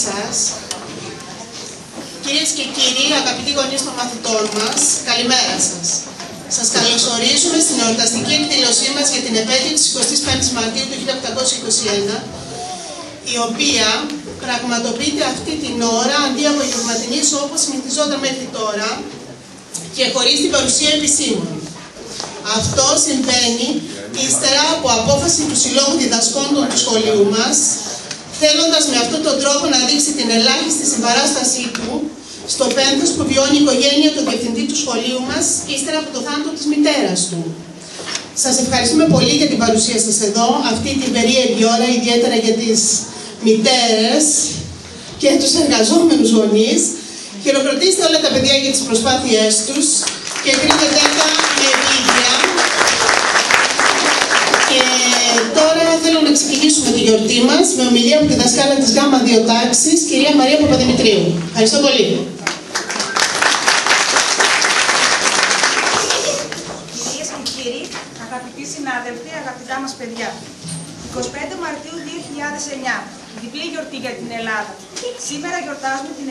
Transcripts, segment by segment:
σας. Κυρίες και κύριοι, αγαπητοί γονείς των μαθητών μας, καλημέρα σας. Σας καλωσορίζουμε στην εορταστική εκδήλωσή μας για την επέτειο της 25ης Μαρτίου του 1821, η οποία πραγματοποιείται αυτή την ώρα αντί απογευματινής όπως συνηθιζόταν μέχρι τώρα και χωρίς την παρουσία επισήμων. Αυτό συμβαίνει ύστερα από απόφαση του Συλλόγου Διδασκόντων του σχολείου μας, θέλοντας με αυτόν τον τρόπο να δείξει την ελάχιστη συμπαράστασή του στο πένθος που βιώνει η οικογένεια του διευθυντή του σχολείου μας, ύστερα από το θάνατο της μητέρας του. Σας ευχαριστούμε πολύ για την παρουσία σας εδώ, αυτή την περίεργη ώρα, ιδιαίτερα για τις μητέρες και τους εργαζόμενους γονείς. Χειροκροτήστε όλα τα παιδιά για τις προσπάθειές τους και κρίνετε τα με επίγεια. Και τώρα θέλω να ξεκινήσουμε τη γιορτή μας με ομιλία από τη δασκάλα της ΓΑΜΑ 2 τάξης, κυρία Μαρία Παπαδημητρίου. Ευχαριστώ πολύ. Κυρίες και κύριοι, αγαπητοί συνάδελφοι, αγαπητά μας παιδιά. 25 Μαρτίου 2009, διπλή γιορτή για την Ελλάδα. Σήμερα γιορτάζουμε την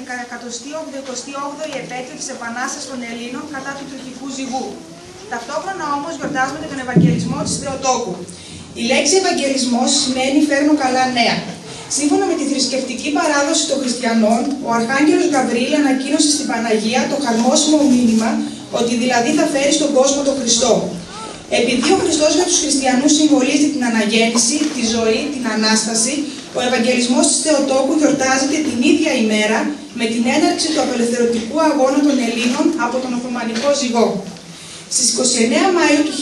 128η επέτειο της Επανάστασης των Ελλήνων κατά του τουρκικού ζυγού. Ταυτόχρονα όμως γιορτάζουμε και τον Ευαγγελισμό της Θεοτόκου. Η λέξη Ευαγγελισμός σημαίνει φέρνω καλά νέα. Σύμφωνα με τη θρησκευτική παράδοση των χριστιανών, ο Αρχάγγελος Γαβρίλ ανακοίνωσε στην Παναγία το χαρμόσιμο μήνυμα ότι δηλαδή θα φέρει στον κόσμο τον Χριστό. Επειδή ο Χριστός για τους χριστιανούς συμβολίζει την αναγέννηση, τη ζωή, την Ανάσταση, ο Ευαγγελισμός της Θεοτόκου γιορτάζεται την ίδια ημέρα με την έναρξη του απελευθερωτικού αγώνα των Ελλήνων από τον Οθωμανικό ζυγό. Στις 29 Μαΐου του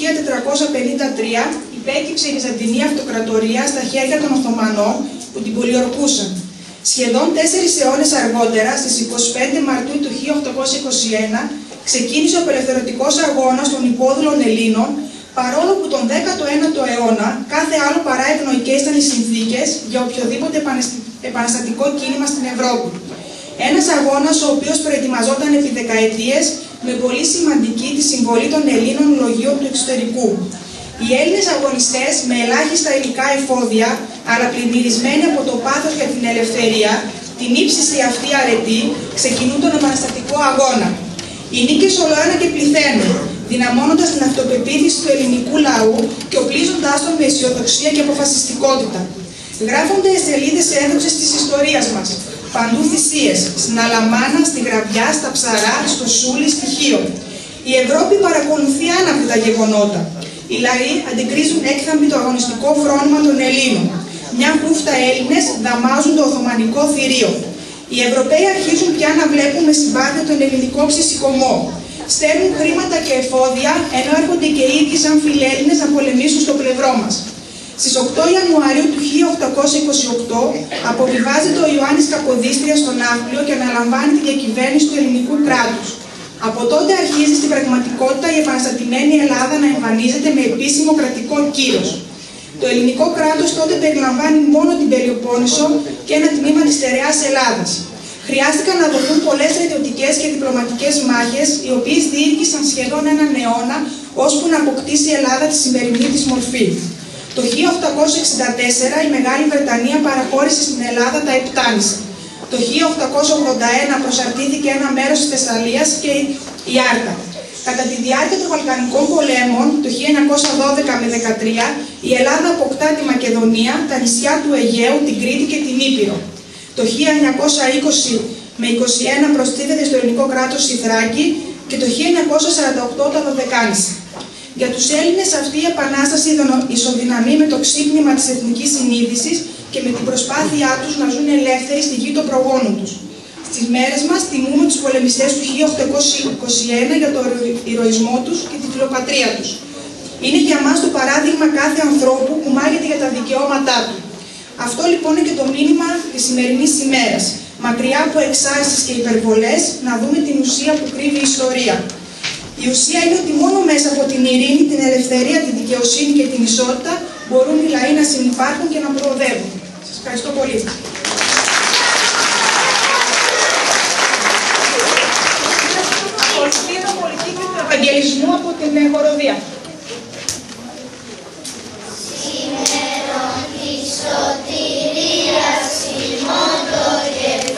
1453 υπέκυψε η Βυζαντινή Αυτοκρατορία στα χέρια των Οθωμανών που την πολιορκούσαν. Σχεδόν 4 αιώνες αργότερα, στις 25 Μαρτίου του 1821, ξεκίνησε ο απελευθερωτικός αγώνας των υπόδουλων Ελλήνων, παρόλο που τον 19ο αιώνα κάθε άλλο παρά ευνοϊκές ήταν οι συνθήκες για οποιοδήποτε επαναστατικό κίνημα στην Ευρώπη. Ένας αγώνας ο οποίος προετοιμαζόταν επί δεκαετίες με πολύ σημαντική τη συμβολή των Ελλήνων λογίων του εξωτερικού. Οι Έλληνες αγωνιστές με ελάχιστα υλικά εφόδια, αλλά πλημμυρισμένοι από το πάθος για την ελευθερία, την ύψιστη αυτή αρετή, ξεκινούν τον επαναστατικό αγώνα. Οι νίκες ολοένα και πληθαίνουν, δυναμώνοντας την αυτοπεποίθηση του ελληνικού λαού και οπλίζοντάς τον με αισιοδοξία και αποφασιστικότητα. Γράφονται σελίδες έδοξες της ιστορίας μας. Παντού θυσίες, στην Αλαμάνα, στη Γραβιά, στα Ψαρά, στο Σούλι, στη Χίο. Η Ευρώπη παρακολουθεί άναυδα τα γεγονότα. Οι λαοί αντικρίζουν έκθαμβοι το αγωνιστικό φρόνημα των Ελλήνων. Μια χούφτα Έλληνες δαμάζουν το Οθωμανικό θηρίο. Οι Ευρωπαίοι αρχίζουν πια να βλέπουν με συμπάθεια τον ελληνικό ψησικωμό. Στέλνουν χρήματα και εφόδια, ενώ έρχονται και οι ίδιοι σαν φιλέλληνες να πολεμήσουν στο πλευρό μας. Στις 8 Ιανουαρίου του 1828 αποβιβάζεται ο Ιωάννης Καποδίστριας στον Ναύπλιο και αναλαμβάνει τη διακυβέρνηση του ελληνικού κράτους. Από τότε αρχίζει στην πραγματικότητα η επαναστατημένη Ελλάδα να εμφανίζεται με επίσημο κρατικό κύρος. Το ελληνικό κράτος τότε περιλαμβάνει μόνο την Πελοπόννησο και ένα τμήμα της στερεάς Ελλάδας. Χρειάστηκαν να δοθούν πολλές στρατιωτικές και διπλωματικές μάχες, οι οποίες διήρκησαν σχεδόν έναν αιώνα, ώσπου να αποκτήσει η Ελλάδα τη σημερινή της μορφή. Το 1864 η Μεγάλη Βρετανία παραχώρησε στην Ελλάδα τα Επτάνησα. Το 1881 προσαρτήθηκε ένα μέρος της Θεσσαλίας και η Άρτα. Κατά τη διάρκεια των Βαλκανικών πολέμων, το 1912 με 13, η Ελλάδα αποκτά τη Μακεδονία, τα νησιά του Αιγαίου, την Κρήτη και την Ήπειρο. Το 1920 με 21 προστίθεται στο ελληνικό κράτος η Θράκη και το 1948 τα Δωδεκάνησα. Για τους Έλληνες αυτή η επανάσταση ισοδυναμεί με το ξύπνημα της εθνικής συνείδησης και με την προσπάθειά τους να ζουν ελεύθεροι στη γη των προγόνων τους. Στις μέρες μας τιμούμε τους πολεμιστές του 1821 για τον ηρωισμό τους και τη φιλοπατρία τους. Είναι για μας το παράδειγμα κάθε ανθρώπου που μάγεται για τα δικαιώματά του. Αυτό λοιπόν είναι και το μήνυμα της σημερινής ημέρας. Μακριά από εξάρσεις και υπερβολές, να δούμε την ουσία που κρύβει η ιστορία. Η ουσία είναι ότι μόνο μέσα από την ειρήνη, την ελευθερία, την δικαιοσύνη και την ισότητα μπορούν οι λαοί να συνυπάρχουν και να προοδεύουν. Σας ευχαριστώ πολύ. Ακολουθεί η πολιτική του Ευαγγελισμού από την Χοροδία. Σήμερον της σωτηρίας ημών το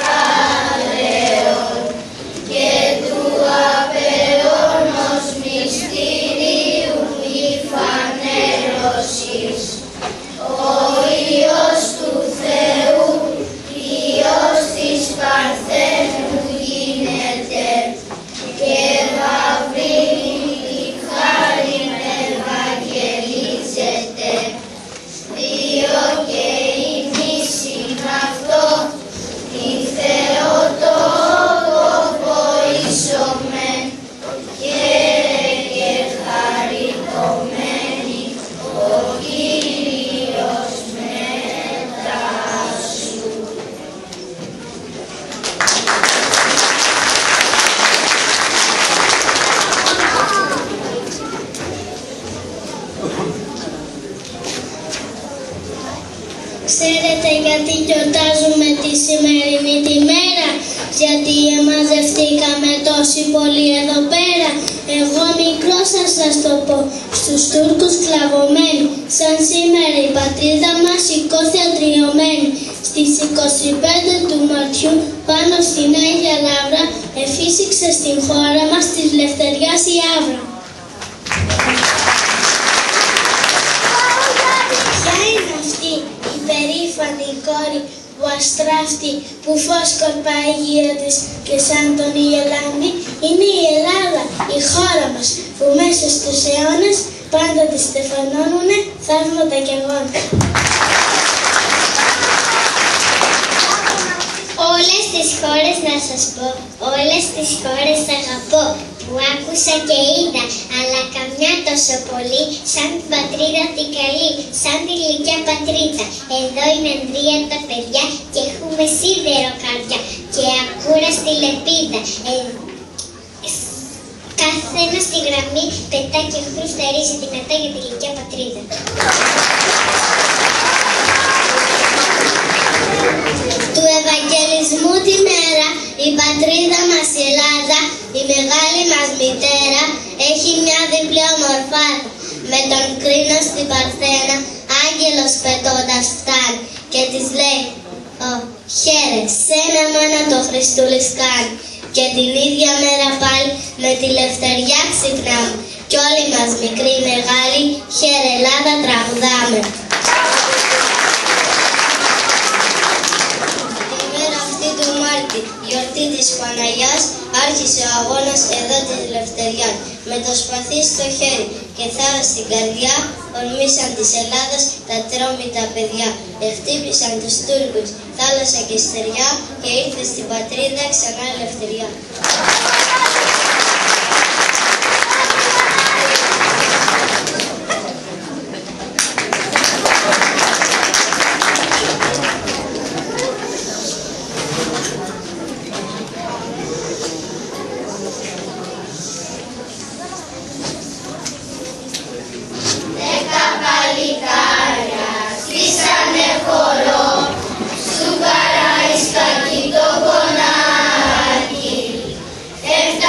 εκείνη τη μέρα, γιατί μαζευτήκαμε τόσοι πολλοί εδώ πέρα. Εγώ μικρός θα σας το πω, στους Τούρκους κλαβωμένοι, σαν σήμερα η πατρίδα μας σηκώθη ατριωμένη. Στις 25 του Μαρτιού πάνω στην Άγια Λαύρα εφύσηξε στην χώρα μας της Λευτεριάς η Άβρα. Ποια είναι αυτή η περήφανη κόρη που αστράφτει, που φως κορπάει γύρω της και σαν τον Ιελάνδη? Είναι η Ελλάδα, η χώρα μας, που μέσα στους αιώνες πάντα τη στεφανώνουνε θαύματα και αγώνα. Όλες τις χώρες να σας πω, όλες τις χώρες αγαπώ, που άκουσα και είδα, αλλά καμιά τόσο πολύ, σαν την πατρίδα την καλή, σαν τη γλυκιά πατρίδα. Εδώ είναι ανδρεία τα παιδιά και έχουμε σίδερο καρδιά και ακούραστη λεπίδα. Καθένα στη γραμμή πετά και χρουστερίζει δυνατά για τη γλυκιά πατρίδα. Του Ευαγγελισμού τη μέρα, η πατρίδα μας η Ελλάδα, η μεγάλη μας μητέρα, έχει μια διπλή ομορφάδα. Με τον κρίνο στην Παρθένα, άγγελος πετώντας φτάνει και της λέει «Χαίρε, σένα μάνα το Χριστούλης κάνει». Και την ίδια μέρα πάλι με τη Λευτεριά ξυπνάμε κι όλοι μας μικροί μεγάλοι, «Χαίρε Ελλάδα» τραγουδάμε. Γιορτή της Παναγιάς, άρχισε ο αγώνας εδώ της Λευτεριάς. Με το σπαθί στο χέρι και θάρρα στην καρδιά, ορμήσαν της Ελλάδας τα τρόμητα παιδιά. Εχτύπησαν τους Τούρκους, θάλασσα και στεριά, και ήρθε στην πατρίδα ξανά ελευθεριά. Εφτά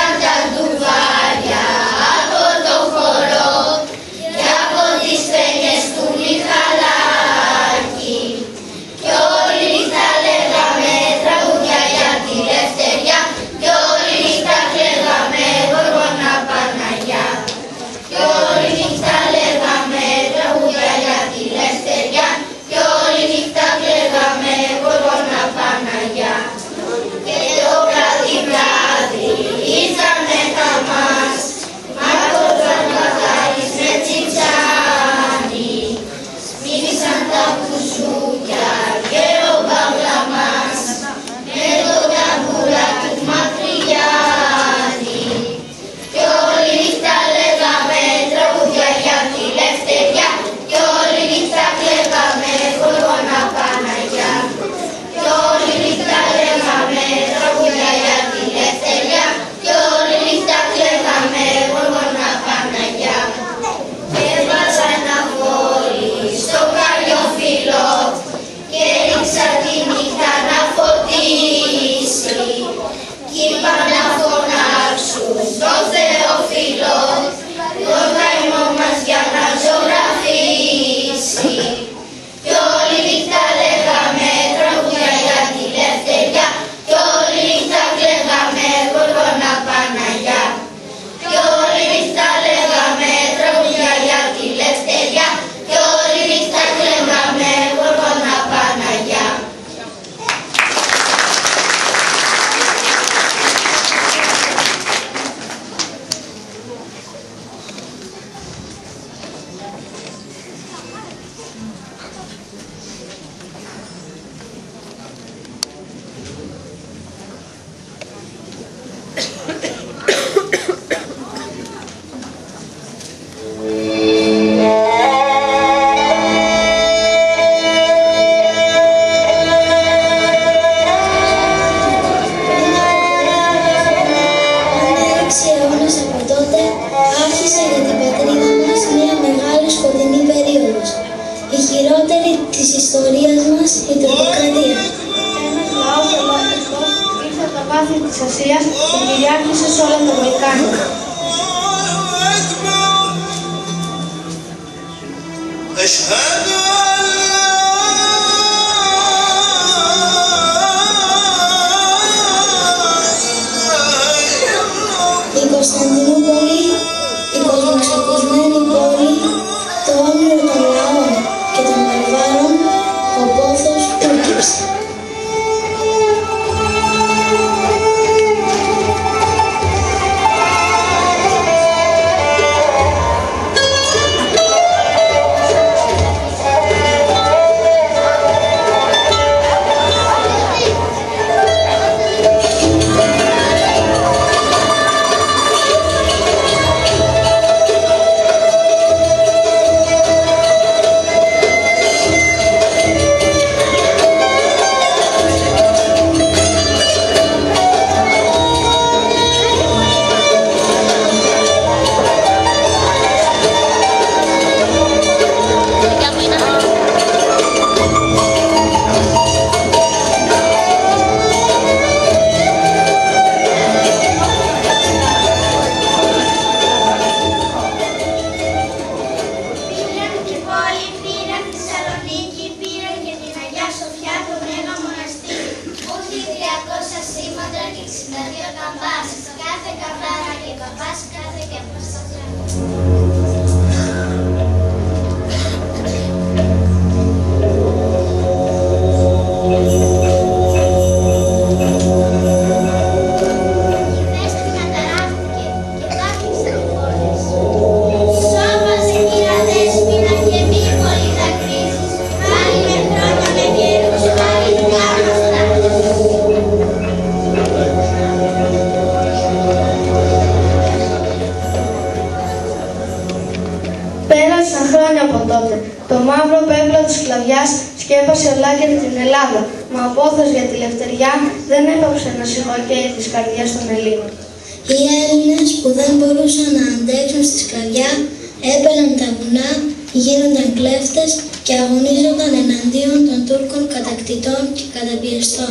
βάθη της Ασίας και κυριάρχησε σε όλα τα Βαλκάνια. Η Κωνσταντινούπολη, η κοσμοξακισμένη πόλη, το όνειρο των λαών και των βαρβάρων, ο πόθος τούκυψε. Το μαύρο πέπλο της σκλαβιάς σκέπασε ολάκερη την Ελλάδα, μα ο πόθος για τη λευτεριά δεν έπαψε να σιγοκαίει τις καρδιές των Ελλήνων. Οι Έλληνες που δεν μπορούσαν να αντέξουν στη σκλαβιά έπαιρναν τα βουνά, γίνονταν κλέφτες και αγωνίζονταν εναντίον των Τούρκων κατακτητών και καταπιεστών.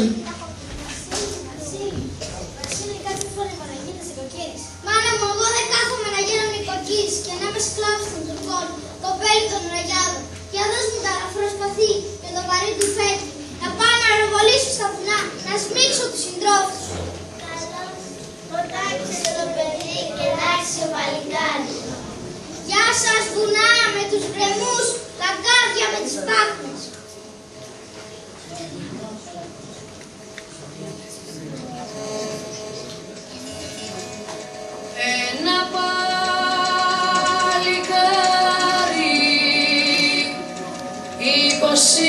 Μάνα μου, εγώ δεν κάθομαι να γίνω νοικοκύρης και να είμαι σκλάβος των Τουρκών, κοπέλι των ραγιάδων. Για δώσ' μου τα ραφροσπαθή και το βαρύ του φέτη, να πάω να ροβολήσω στα βουνά, να σμίξω τους συντρόφους. Καλώς, ποτάξε το παιδί και άξιο παλικάρι. Γεια σας βουνά με τους γκρεμούς, λαγκάδια με τις πάχνες. Ένα παλικάρι 20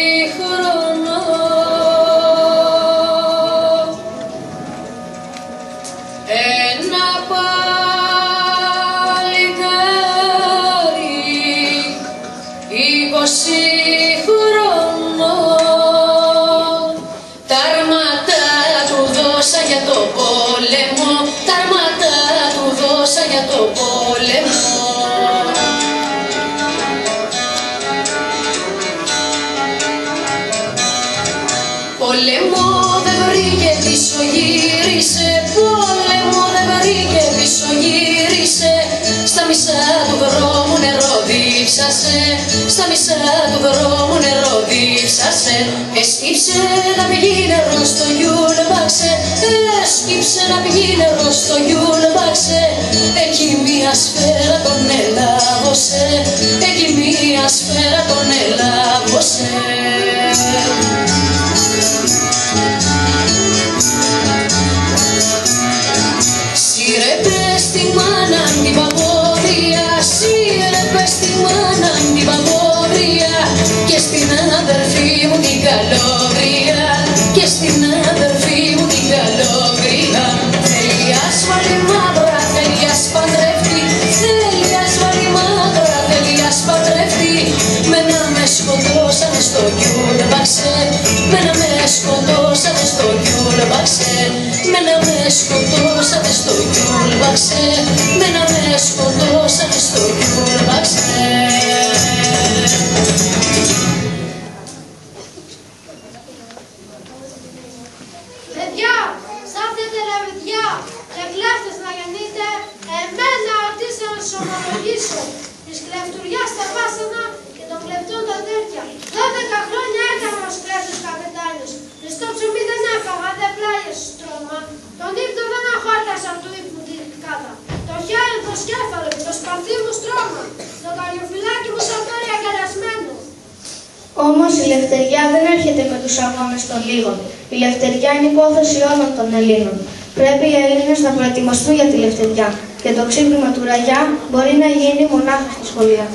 χρονών, ένα παλικάρι 20 χρονών, τα αρμάτα του δώσα για το πόλεμο, τα αρμάτα του δώσα για το πόλεμο. Πόλεμο δεν βρήκε πίσω γύρισε, πόλεμο δεν βρήκε πίσω γύρισε, στα μισά του δρόμου νερό δίψασε, στα μισά του δρόμου νερό δίψασε. Έσκυψε να πηγεί νερό στο Γιούλμπαξε, έσκυψε να πηγεί νερό στο Γιούλμπαξε, εκεί μία σφαίρα τον ελάβωσε, εκεί μία σφαίρα τον ελάβωσε. Σύρε πες τη μάνα την παγόβρια, σύρε πες τη μάνα την παγόβρια, και στην αδερφή μου την καλόγρια, και στην αδερφή μου την καλόγρια. Θέλει ασφαλή μαύρα, θέλει ασπαντρευτή, θέλει ασφαλή μαύρα, θέλει ασπαντρευτή. Με να με σκοτώσανε στο Γιούλμπαξε, με να με σκοτώσανε στο Γιούλμπαξε, με να με σκοτώσανε στο Γιούλμπαξε, με να με σκοτώσανε στο Γιούλμπαξε. Παιδιά, παιδιά και κλέφτες να γεννείτε, εμένα ότι θα σας ομολογήσω. Της κλεφτουριάς τα βάσανα και των κλεφτών τα τέτοια. 12 χρόνια έκανα ως κλέφτος καπετάνιος. Χριστό ψωμί δεν έφαγα, δεν πλάγιες στρώμα. Τον ύπνο δεν αχόρτασα του ύπνου την κάτα. Το χέρι, το σκέφαλο και το σπαθί μου στρώμα. Το καριοφυλάκι μου σαν πέρι αγκαλιασμένο. Όμως η λευτεριά δεν έρχεται με τους αγώνες των λίγων. Η λευτεριά είναι υπόθεση όλων των Ελλήνων. Πρέπει οι Έλληνες να προετοιμαστούν για τη λευτεριά και το ξύπνημα του ραγιά μπορεί να γίνει μονάχα στη σχολεία.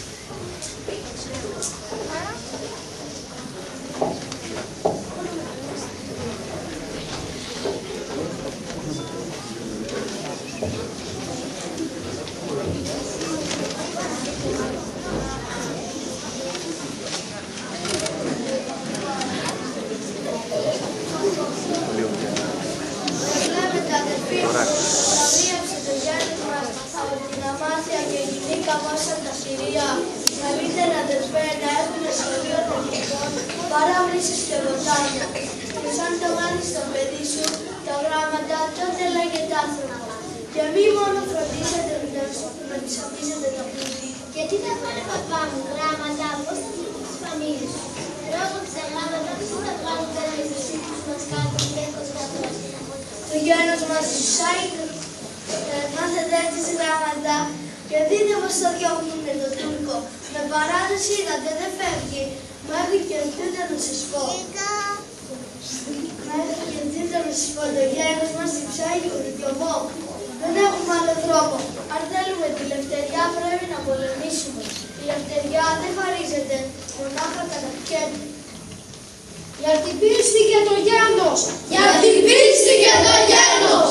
Καλύτερα αδερφέ να έχουμε σχολείο τεχνικών παρά βρύσεις και βοτάνια. Και σαν το μάθεις στο παιδί σου τα γράμματα, τότε λέγεται άνθρωπο. Και μη μόνο φροντίσετε να τις αφήσετε το πλούτη. Και τι θα πάνε παπά μου, γράμματα, πώς θα βρουν τις φαμίλες σου. Λόγω της αγάπης, πώς θα βγάλουν πέρα οι θεσίτους μας κάτω και έχοντας καθώς. Το γένος μας ζουσάει, μάθετε τις γράμματα και δείτε πως θα διώχνουν τον Τούρκο. Με παράδοση είδατε δεν φεύγει, μέχρι και δείτε να σας πω. Μέχρι και δείτε να σας πω, το γένος μας διψάει χωριωμό. Δεν έχουμε άλλο τρόπο. Αν θέλουμε τη λευτεριά πρέπει να πολεμήσουμε. Η λευτεριά δεν χαρίζεται, μονάχα καταπιέται. Για την πίστη και το γένος! Για την πίστη και το γένος!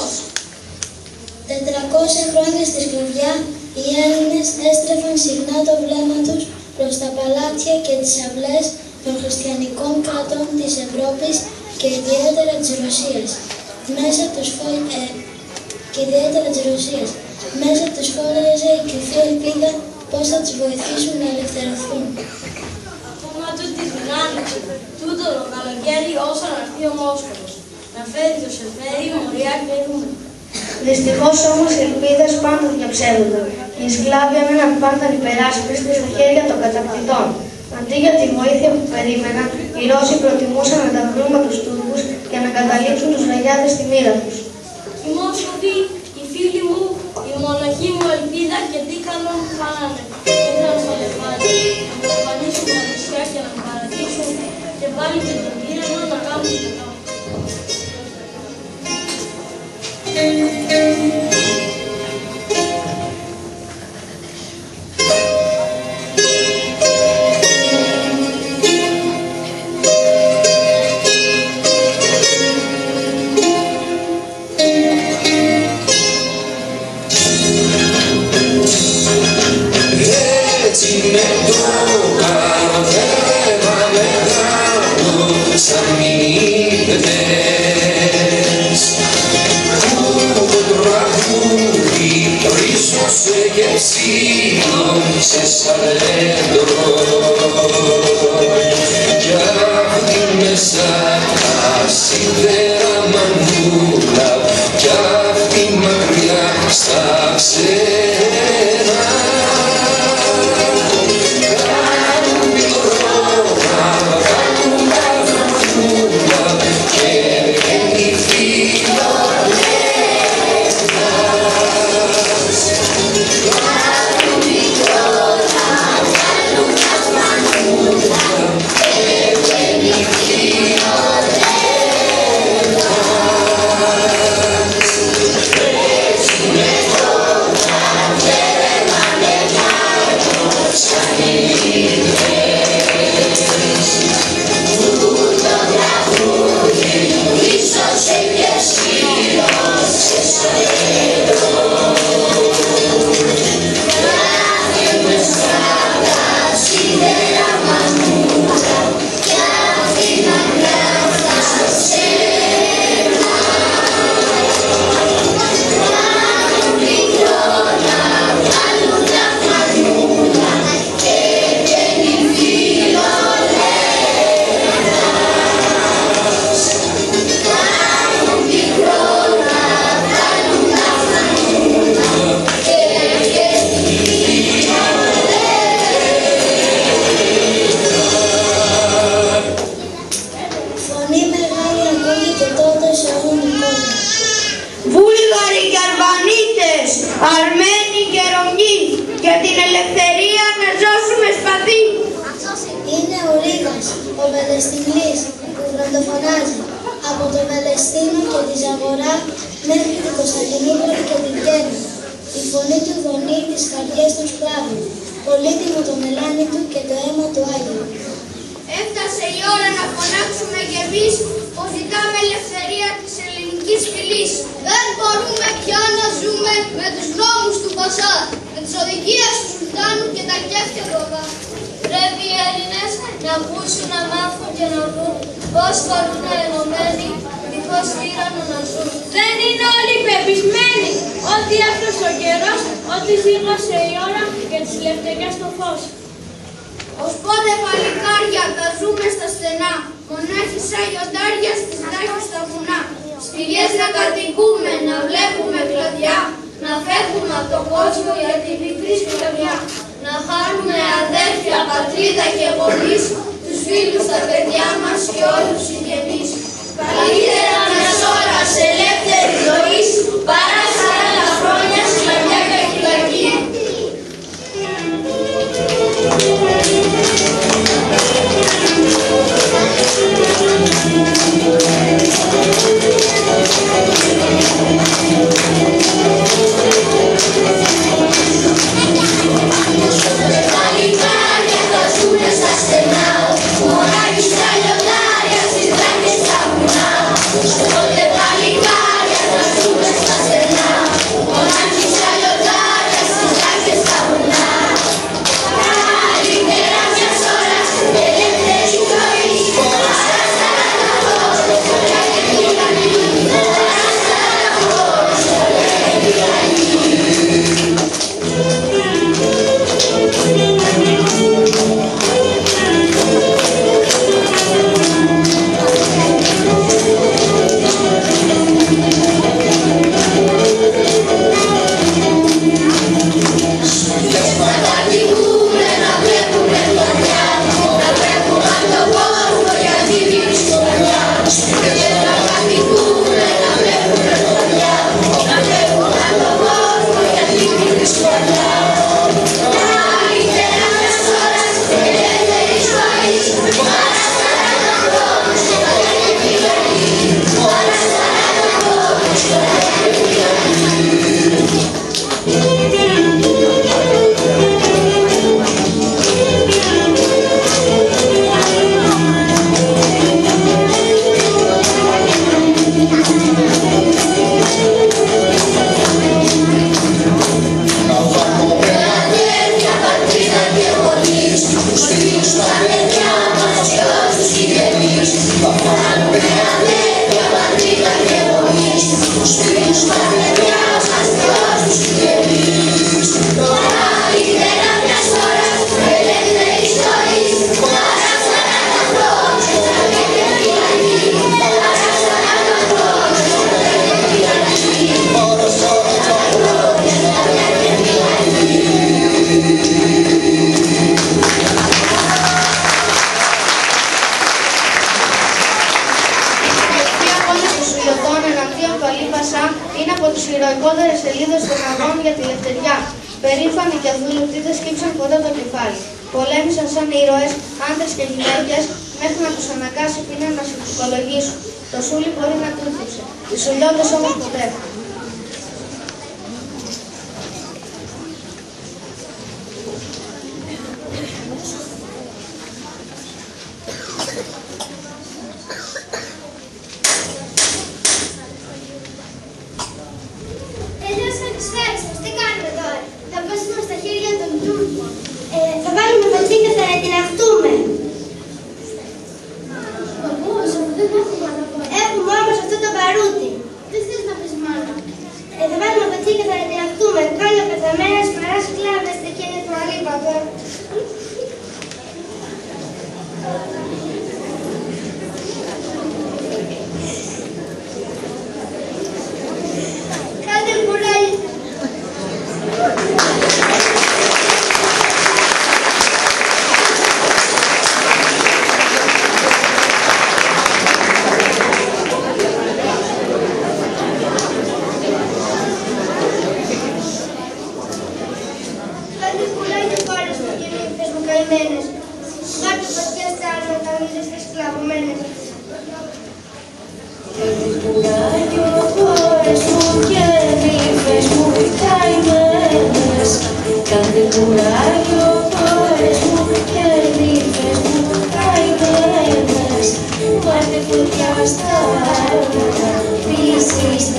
400 χρόνια στη σκλαβιά, οι Έλληνες έστρεφαν συχνά το βλέμμα τους προς τα παλάτια και τις αυλές των χριστιανικών κρατών της Ευρώπης και ιδιαίτερα της Ρωσίας. Μέσα τους φόρεζε η κρυφή ελπίδα πώς θα τους βοηθήσουν να ελευθερωθούν. Ακόμα τούτη την άνοιξη, τούτο το καλοκαίρι όσο να έρθει ο Μόσχολος, να φέρει το σεφέρι, μοριά και ρούμενα. Δυστυχώς όμως οι ελπίδες πάντα διαψεύδονταν. Οι σκλάβοι έμεναν πάντα υπεράσπιστοι στα χέρια των κατακτητών. Αντί για τη βοήθεια που περίμεναν, οι Ρώσοι προτιμούσαν να τα βρουν με τους Τούρκους για να καταλήψουν τους ραγιάδες στη μοίρα τους. Οι Μόσχοβοι, οι φίλοι μου, η μοναχή μου ελπίδα και δίκανο μου φάνανε. Ήρθαν στο λεφάνι, να μου εμφανίσουν τα νησιά και να μου παρατήσουν και πάλι και τον τύρανο να κάνουν το κάτω. Αρμένοι και Ρωμιοί, για την ελευθερία να ζώσουμε σπαθί. Είναι ο Ρήγας, ο Βελεστινής, που βροντοφωνάζει από το Βελεστίνο και τη Ζαγορά μέχρι την Κωνσταντινούπολη και την Κέρνη. Η φωνή του δονεί τις καρδιές των σκλάβων, πολύτιμο το μελάνι του και το αίμα του Άγιου. Έφτασε η ώρα να φωνάξουμε κι εμείς πως ζητάμε ελευθερία της ελληνικής φυλής. Δεν μπορούμε πια να ζούμε με τους νόμους του Πασά, με τις οδηγίες του Σουλτάνου και τα κέφια του Αβά. Πρέπει οι Έλληνες να ακούσουν, να μάθουν και να βρουν πώς μπορούν ενωμένοι δίχως τύραννο να ζουν. Δεν είναι όλοι πεπισμένοι ότι έφτασε ο καιρός, ότι σήκωσε η ώρα για τις ελευθερίες στο φως. Ως πότε παλικάρια θα ζούμε στα στενά, μονάχοι σαν λιοντάρια στις δάχες στα βουνά. Σπηλιές να κατοικούμε, να βλέπουμε κλαδιά, να φεύγουμε από τον κόσμο για την μικρή σκλαβιά. Να χάνουμε αδέρφια, πατρίδα και γονείς, τους φίλους, τα παιδιά μας και όλους τους συγγενείς. Καλύτερα μιας ώρας ελεύθερης ζωής, παρά 40 χρόνια σκλαβιά και φυλακή. Παλικάρια θα ζουνε στα στενά, μονάχοι σαν λιοντάρια στις δράχες στα βουνά. Τότε παλικάρια θα ζουνε στα στενά, μονάχοι σαν λιοντάρια στις δράχες στα βουνά. Καλύτερα μιας ώρας ελεύθερης ζωής, παρά 40 χρόνια σκλαβιά και τυραννή. Παρά 40 χρόνια σκλαβιά και τυραννή. Είναι από τις ηρωικότερες σελίδες των αγώνων για τη ελευθεριά. Περήφανοι και αδούλωτοι δεν σκύψαν ποτέ το κεφάλι. Πολέμησαν σαν ήρωες, άντρες και γυναίκες, μέχρι να τους αναγκάσει η πείνα να συλλογολογήσουν. Το σούλι μπορεί να τούθηψε, οι σουλιώτες όμως ποτέ. Θα βάλουμε βενζίνη και θα ετιναχτούμε. Έχουμε όμως αυτό το παρούτι. Τι θες να πεις μάνα?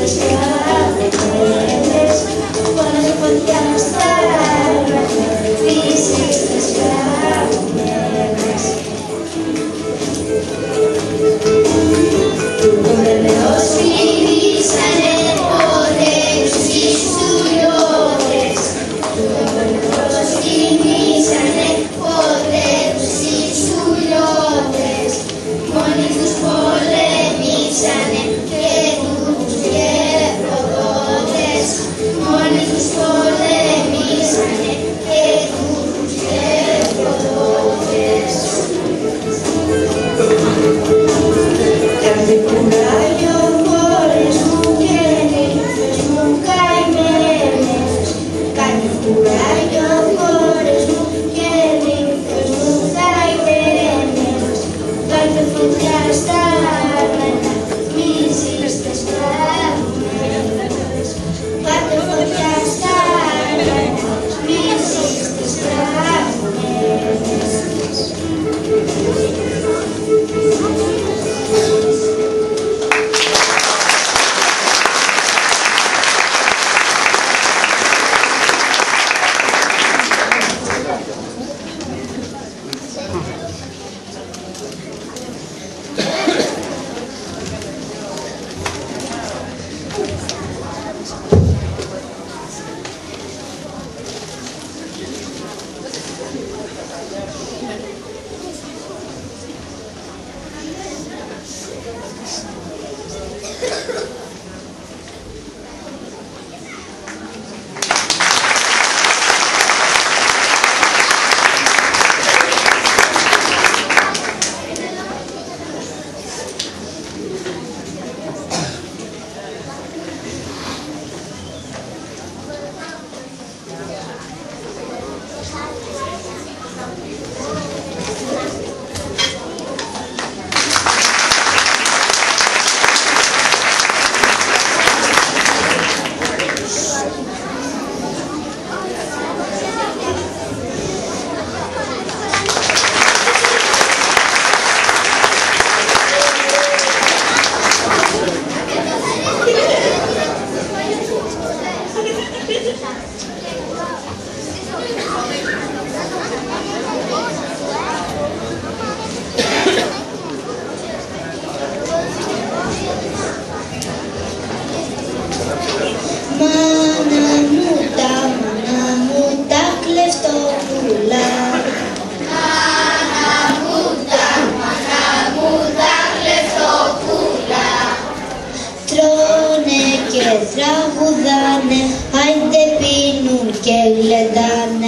τραγουδάνε, άιντε πίνουν και γλεντάνε.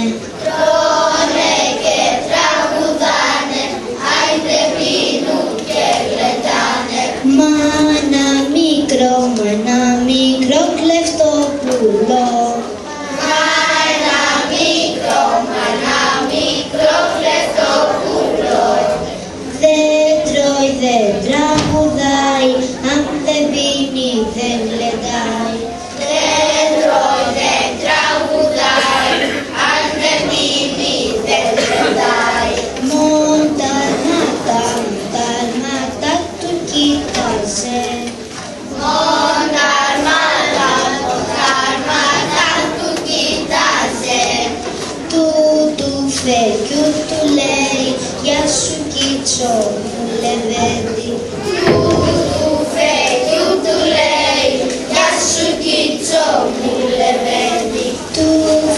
Τρώνε και τραγουδάνε, άιντε πίνουν και γλεντάνε. Μα ένα μικρό κλεφτοπούλο. Μα ένα μικρό κλεφτοπούλο. Δεν τρώει, δεν τραγουδάει, αν δεν πίνει δεν γλεντάει. Δεν τρώει, δεν τραγουδάει, αν δεν πίνει δεν γλεντάει. Μονταρμάτα του κοίταζε. Μονταρμάτα του κοίταζε. Του φεγγιού του λέει, γεια σου κίτσο μου λεβέντη. Του φεγγιού του λέει, γεια σου κίτσο μου λεβέντη. Του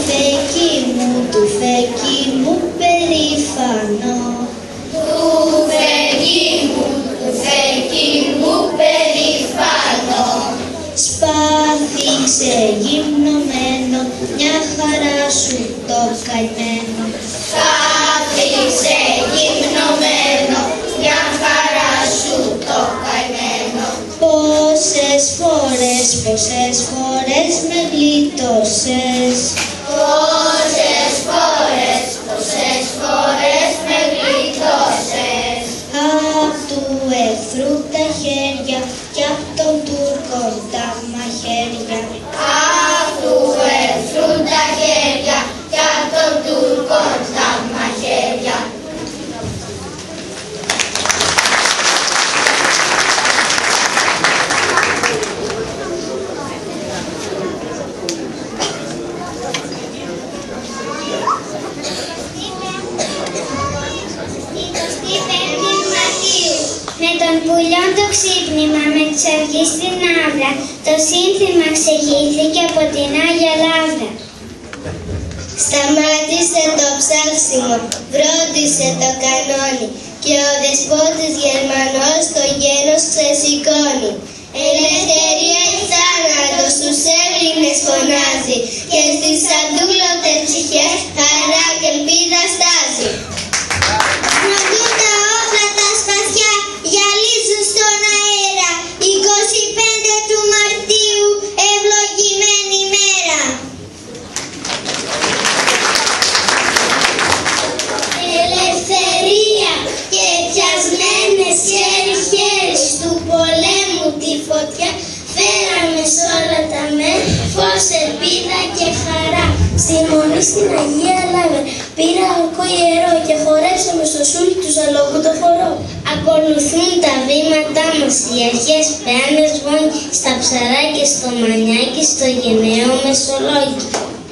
φεγγί μου περήφανο. Του φεγγί μου περήφανο. Σπάθηξε γυμνωμένο, μια χαρά σου το καημένο. Σπάθηξε γυμνωμένο, μια χαρά σου το καημένο. Πόσες φορές με γλίτωσες. Πόσες φορές με γλίτωσες. Απ' του εχθρού τα χέρια κι απ' των Τούρκων τα μαχαίρια. Απ' του εχθρού τα χέρια κι απ' των Τούρκων τα μαχαίρια. εκεί στην Άβρα, το σύνθημα ξεχύθηκε από την Άγια Λαύρα. Σταμάτησε το ψάξιμο, βρόντισε το κανόνι και ο δεσπότης Γερμανός το γένος ξεσηκώνει. Ελευθερία ή θάνατος στους Έλληνες φωνάζει και στις αντούλωτες ψυχές χαρά και ελπίδα στάζει. Προδούν τα όπλα τα σπαθιά, γυαλίζουν στον αέρα, 25 του Μαρτίου, ευλογημένη μέρα. Ελευθερία και πιασμένες χέρι-χέρι του πολέμου τη φωτιά, φέραμε σ' όλα τα μέρη φως, ελπίδα και χαρά. Στη μονή στην Αγία Λαύρα πήρα αλκό ιερό και χορέψαμε στο σούλι του Ζαλόγου το χορό. Ακολουθούν τα βήματά μας οι αρχές πεάνες βόνοι, στα Ψαράκια, στο Μανιάκι, στο Γενναίο Μεσολόγιο.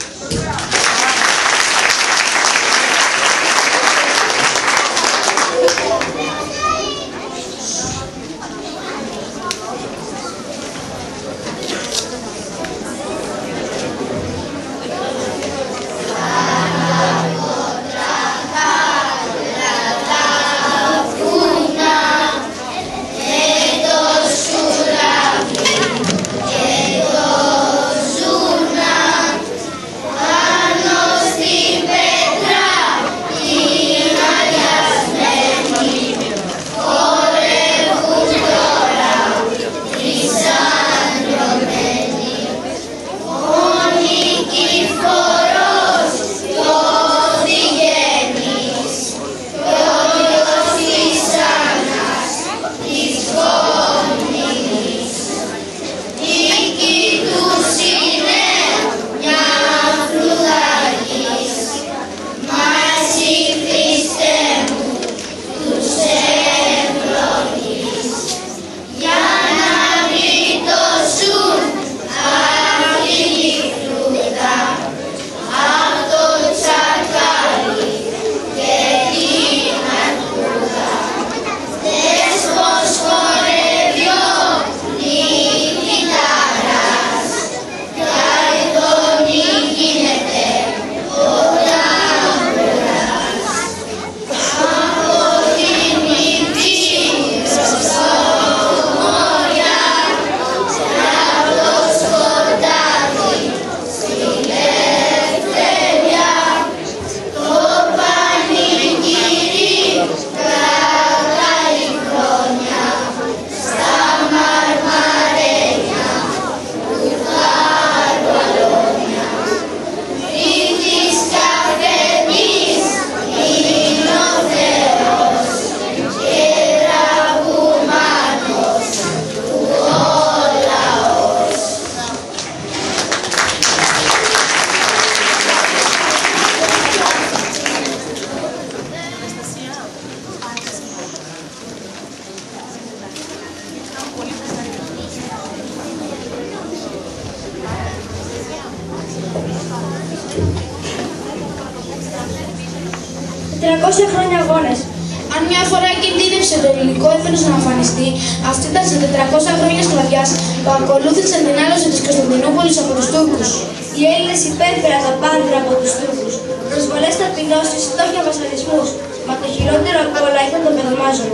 Χρόνια αγώνες. Αν μια φορά κινδύνευσε το ελληνικό έθνος να εμφανιστεί, αυτή ήταν σε 400 χρόνια σκλαβιάς που ακολούθησαν την άλωση της Κωνσταντινούπολης από τους Τούρκους. Οι Έλληνες υπέφεραν τα πάντα από τους Τούρκους. Προσβολές, ταπεινώσεις, φτώχεια, βασανισμούς. Μα το χειρότερο απ' όλα ήταν το πεδομάζωμα.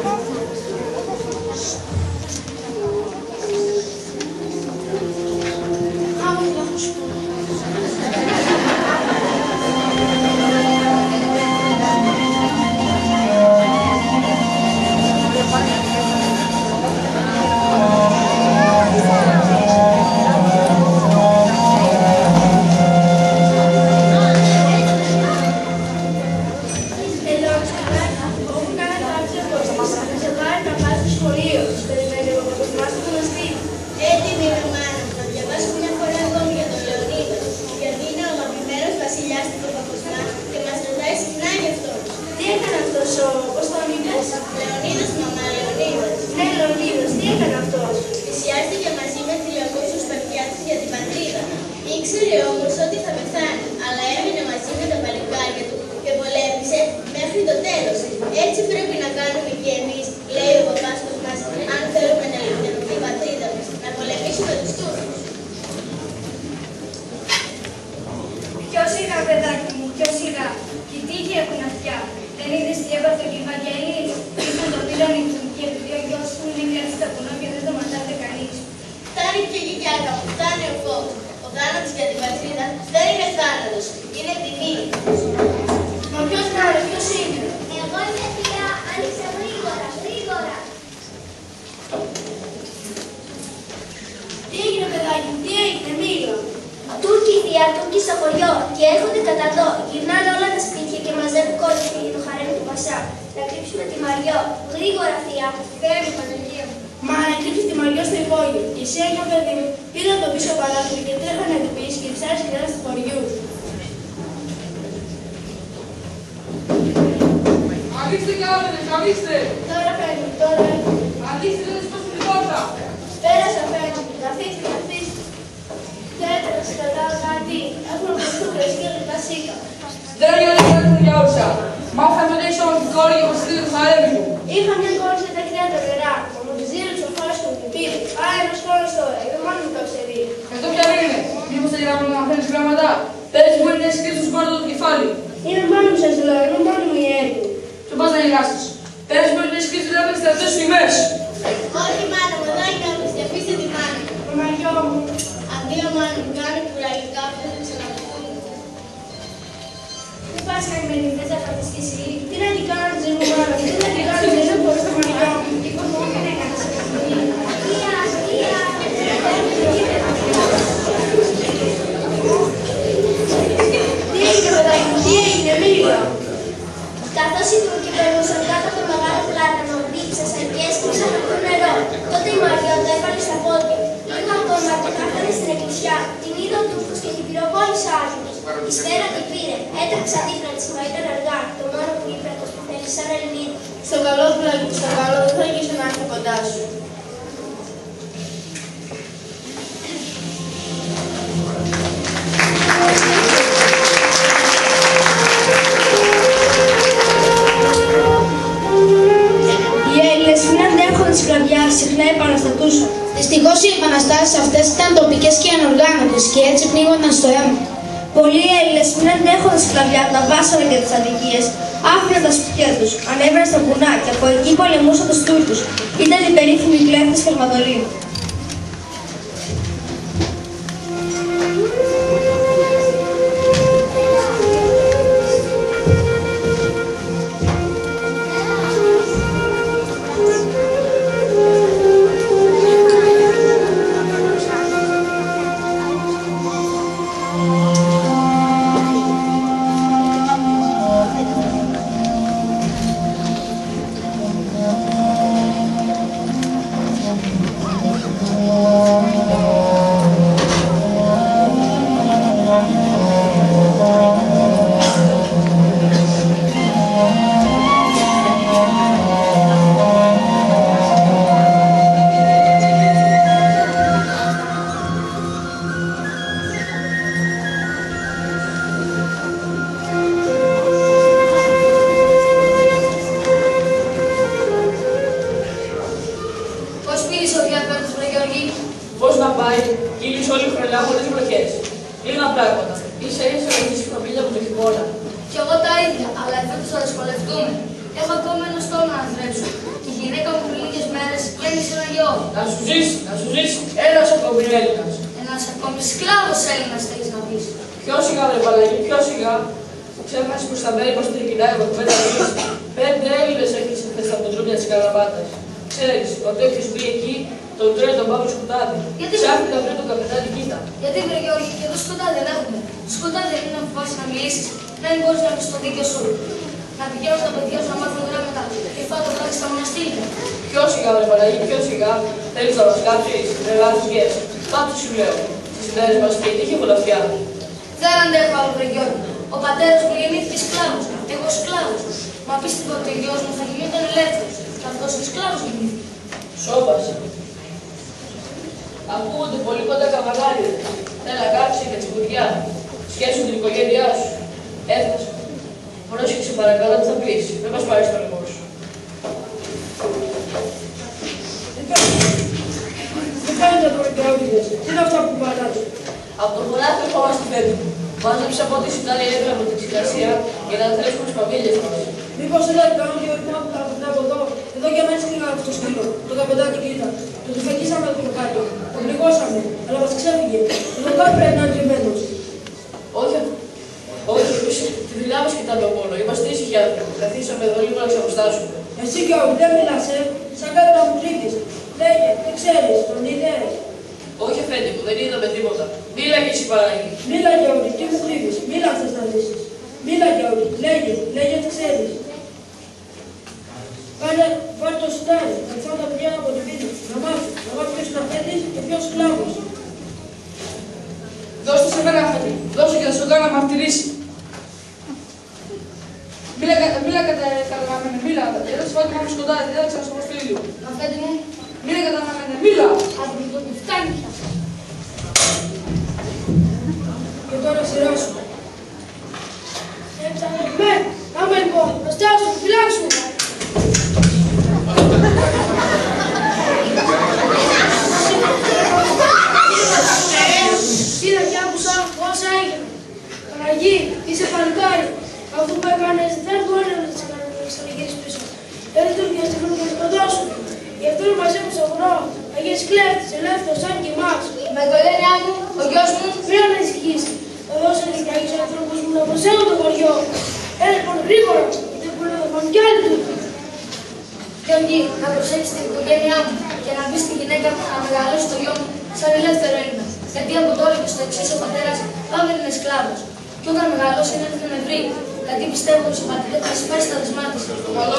Ήξερε όμως ότι θα πεθάνει, αλλά έμεινε μαζί με τα παλικάρια του και πολέμησε μέχρι το τέλος. Έτσι πρέπει να κάνουμε και εμείς, λέει ο παπάς μας, αν θέλουμε να ελευθερωθεί η πατρίδα μας. Να παιδάκι μου, πιο σιγά. Και οι τύχοι έχουν αυτιά. Δεν είδες τι έπαθε και οι Βαγγέλης. Ήρθαν το πήραν οι και οι δύο γιος που είναι κλειστοί στα βουνά και δεν το ματάται κανείς. Φτάνει και η γιαγιά μου, φτάνει ο φως. Ο θάνατος για την πατρίδα δεν είναι θάνατος, είναι τιμή. Μα ποιος να είναι, ποιος είναι? Εγώ είμαι θεία, άνοιξε γρήγορα, γρήγορα. Τι έγινε παιδάκι μου, τι έγινε, μίλα. Τούρκοι, θεία, Τούρκοι στο χωριό και έρχονται κατά εδώ. Γυρνάνε όλα τα σπίτια και μαζεύουν κόρες για το χαρέμι του Πασά. Να κρύψουμε τη Μαριό. Γρήγορα, θεία. Φέρει, Παναγία μου. Μα να κρύψεις τη Μαριό στο υπόγειο. Και εσύ ένα παιδί μου, πήραν το πίσω παλάτι και τρέχανε να την πεις και τις άλλες κυρίες του χωριού. Ανοίξτε κι άλλες, ανοίξτε! Τώρα φέρνει, τώρα έρχομαι. Ανοίξτε, δεν σπάσουν την πόρτα! Πέρασα φέρνει, καθίστε, καθίστε. Θέλετε να σας κρατάω κάτι, έχουμε πολύ κρασί και λεπτά σίκα. Δεν είναι αλήθεια για όσα. Μάθαμε ότι είσαι όλη την κόρη και μας στείλει το χαρέμι μου. Είχα μια κόρη σε τα κρύα νερά, μου τη ζήλεψε ο φάρος που την πήρε. Άρα ένας χρόνος τώρα, εγώ μόνο μου το ξέρει. Εδώ πια είναι. Μήπως θα γράφουμε να μαθαίνεις γράμματα. Πες μπορεί να σκύψεις στον κόρτο το κεφάλι. Είναι μόνο μου σας λέω, είναι μόνο μου η έρη. Και πας να γελάσεις. Πες μπορεί να σκύψεις να πες τελευταίες στιγμές. Όχι, μάνα μου, εδώ είναι όμως, αφήστε τη μάνα. Μαμαγιό μου. Αντίο, μάνα μου, κάνει κουραγικά που δεν ξαναπούν. Μην πας καημένη, δεν θα φανταστείς κι εσύ. Τι να την κάνω, τζε μου, μάνα μου, τι να την κάνω, δεν μπορώ στο μαμαγιό μου. Λοιπόν, μου έκανε κανένα σε παιδί. Τι έγινε, παιδάκι μου, τι έγινε, μίλα. Καθώς οι Τούρκοι περνούσαν κάτω από το μεγάλο πλάτανο, δίψα, σαρκές και ψάχναν το νερό. Τότε η Μαριό τα έβαλε στα πόδια. Λίγο ακόμα και κάφτανε στην εκκλησιά. Την είδε ο Τούρκος και την πυροβόλησε άτιμος. Ύστερα την πήρε, έτρεξε αντίθρα της, μα ήταν αργά. Το μόνο που είπε πως που θέλει σαν Ελληνίδα. Στο καλό, παιδάκι μου, στο καλό, δεν θα αργήσω να έρθω κοντά σου. Οι Έλληνες πριν αντέχονται τη σκλαβιά, συχνά επαναστατούσαν. Δυστυχώς οι επαναστάσεις αυτές ήταν τοπικές και ανοργάνωτες και έτσι πνίγονταν στο αίμα. Πολλοί Έλληνες πριν αντέχονται τη σκλαβιά, τα βάσανα και τις αδικίες, άφηναν τα σπίτια τους, ανέβαιναν στα βουνά και από εκεί πολεμούσαν τους Τούρκους. Ήταν οι περίφημοι κλέφτες Χελμαδολίνου. Πώς να πάει, κύλησε όλη η χρονιά χωρίς βροχές. Λίγα πράγματα. Ίσα ίσα με τις φαμίλια από το χειμώνα. Κι εγώ τα ίδια, αλλά εφέτος θα δυσκολευτούμε. Έχω ακόμα ένα στόμα να θρέψω. Και η γυναίκα μου πριν λίγες μέρες γέννησε ένα γιο. Να σου ζήσει, ένας ακόμη Έλληνας. Ένας ακόμη σκλάβος Έλληνας θέλεις να πεις. Πιο σιγά βρε Παλαγή, πιο σιγά. Ξέχασες πως τα μέρη μας την κοινάει από κουβέντα γης. 5 Έλληνες έκλεισε χθες από τον τρόπια της Καραβάτας. Ξέρεις, ότι όποιος μπει εκεί, τον τρώει τον πάγο σκοτάδι. Ψάχνει να βρει τον καπετάνι Κίτα. Γιατί βρε Γιώργη, και εδώ σκοτάδι δεν έχουμε. Σκοτάδι δεν είναι να φοβάσαι να μιλήσεις. Να μην μπορείς να πεις το δίκαιο σου. Να πηγαίνουν τα παιδιά σου να μάθουν γράμματα και φάω το βράδυ στα μοναστήρια. Πιο σιγά βρε Παλαγή, πιο σιγά. Θέλεις να μας κάψεις, τρελάσεις γκες. Πάψου σου λέω. Στις ημέρες μας και η τύχη βολαφιά. Δεν αντέχω άλλο βρε Γιώργη. Ο πατέρας μου γεννήθηκε σκλάβος. Εγώ σκλάβος. Μα πίστευα ότι ο γιος μου θα γινόταν ελεύθερος. Και αυτός και σκλάβος γεννήθηκε. Σώπασε. Ακούγονται πολύ κοντά καβαλάρια. Έλα κάψε και τσιμπουριά. Σκέψου την οικογένειά σου. Έφτασε. Πρόσεξε παρακαλώ τι θα πεις. Δεν μας πάρεις το λαιμό σου. Τι κάνετε πρωί-πρωί, τι είναι αυτά που πατάτε. Από το χωράφι ερχόμαστε παιδί μου. Μάζεψε από ό,τι σιτάρια έβγαλε από την ξηρασία για να θρέψουν τις φαμίλιες μας. Μήπως δεν κάνω και ορεινά που θα από εδώ. Εδώ και μέσα στην από το σκύλο. Το καπετάκι κοίτα. Το τουφεκίσαμε από το κάτω. Το πληγώσαμε. Αλλά μας ξέφυγε. Εδώ κάτω πρέπει να είναι κρυμμένος. Όχι, εμείς τη δουλειά μας κοιτάμε μόνο. Είμαστε ήσυχοι άνθρωποι. Καθίσαμε εδώ λίγο να ξαποστάσουμε. Εσύ και όχι, δεν μιλάς, σαν κάτι να μου κρύβεις. Λέγε, δεν ξέρεις, τον είδες. Όχι, αφέντη μου, δεν είδαμε τίποτα. Μίλα και εσύ Παναγί. Μίλα και όχι, τι μου κρύβεις. Μίλα αυτές να ζήσεις. Μίλα και όχι, λέγε τι ξέρεις. Πάρε το σιτάρι, να φάω τα παιδιά από την πίτα. Να μάθει ποιος είναι αφέντης και ποιος σκλάβος. Δώστε σε μένα, αφέντη. Δώσε και θα σου κάνω να μαρτυρήσει. Μίλα καταλαβαίνε, μίλα. Εδώ σε φάτε να μου σκοτάδι, δεν θα ξανασωμώ στο ήλιο. Αφέντη μου, Μίλα καταλαβαίνε, μίλα. από το φτάνει πια. Και τώρα σειρά σου. Άμα λοιπόν, μπροστά σου, φυλάξου. Είδα και άκουσα όσα έγινε. Παναγί, είσαι παλικάρι. Αυτό που έκανες δεν μπορεί να σε γυρίσει πίσω. Δεν λειτουργεί στη χρόνο να το δώσουν. Γι' αυτό μαζεύουν στο βουνό. Θα γίνεις κλέφτης, ελεύθερος σαν και εμάς. Με η οικογένειά μου, ο γιος μου, Μην ανησυχείς. Θα δώσω και κάποιους ανθρώπους μου να προσέχουν το χωριό. Έλα λοιπόν γρήγορα, γιατί μπορεί να το πάνε κι άλλοι του. Γιώργη, να προσέξεις την οικογένειά μου και να πεις στη γυναίκα μου να μεγαλώσει το γιο μου σαν ελεύθερο Έλληνα. Γιατί από τώρα και στο εξής ο πατέρας πάντα είναι σκλάβος. Και όταν μεγαλώσει είναι να με βρει. Γιατί πιστεύω πως ο πατέρας θα σπάσει τα δεσμά της. Καλό.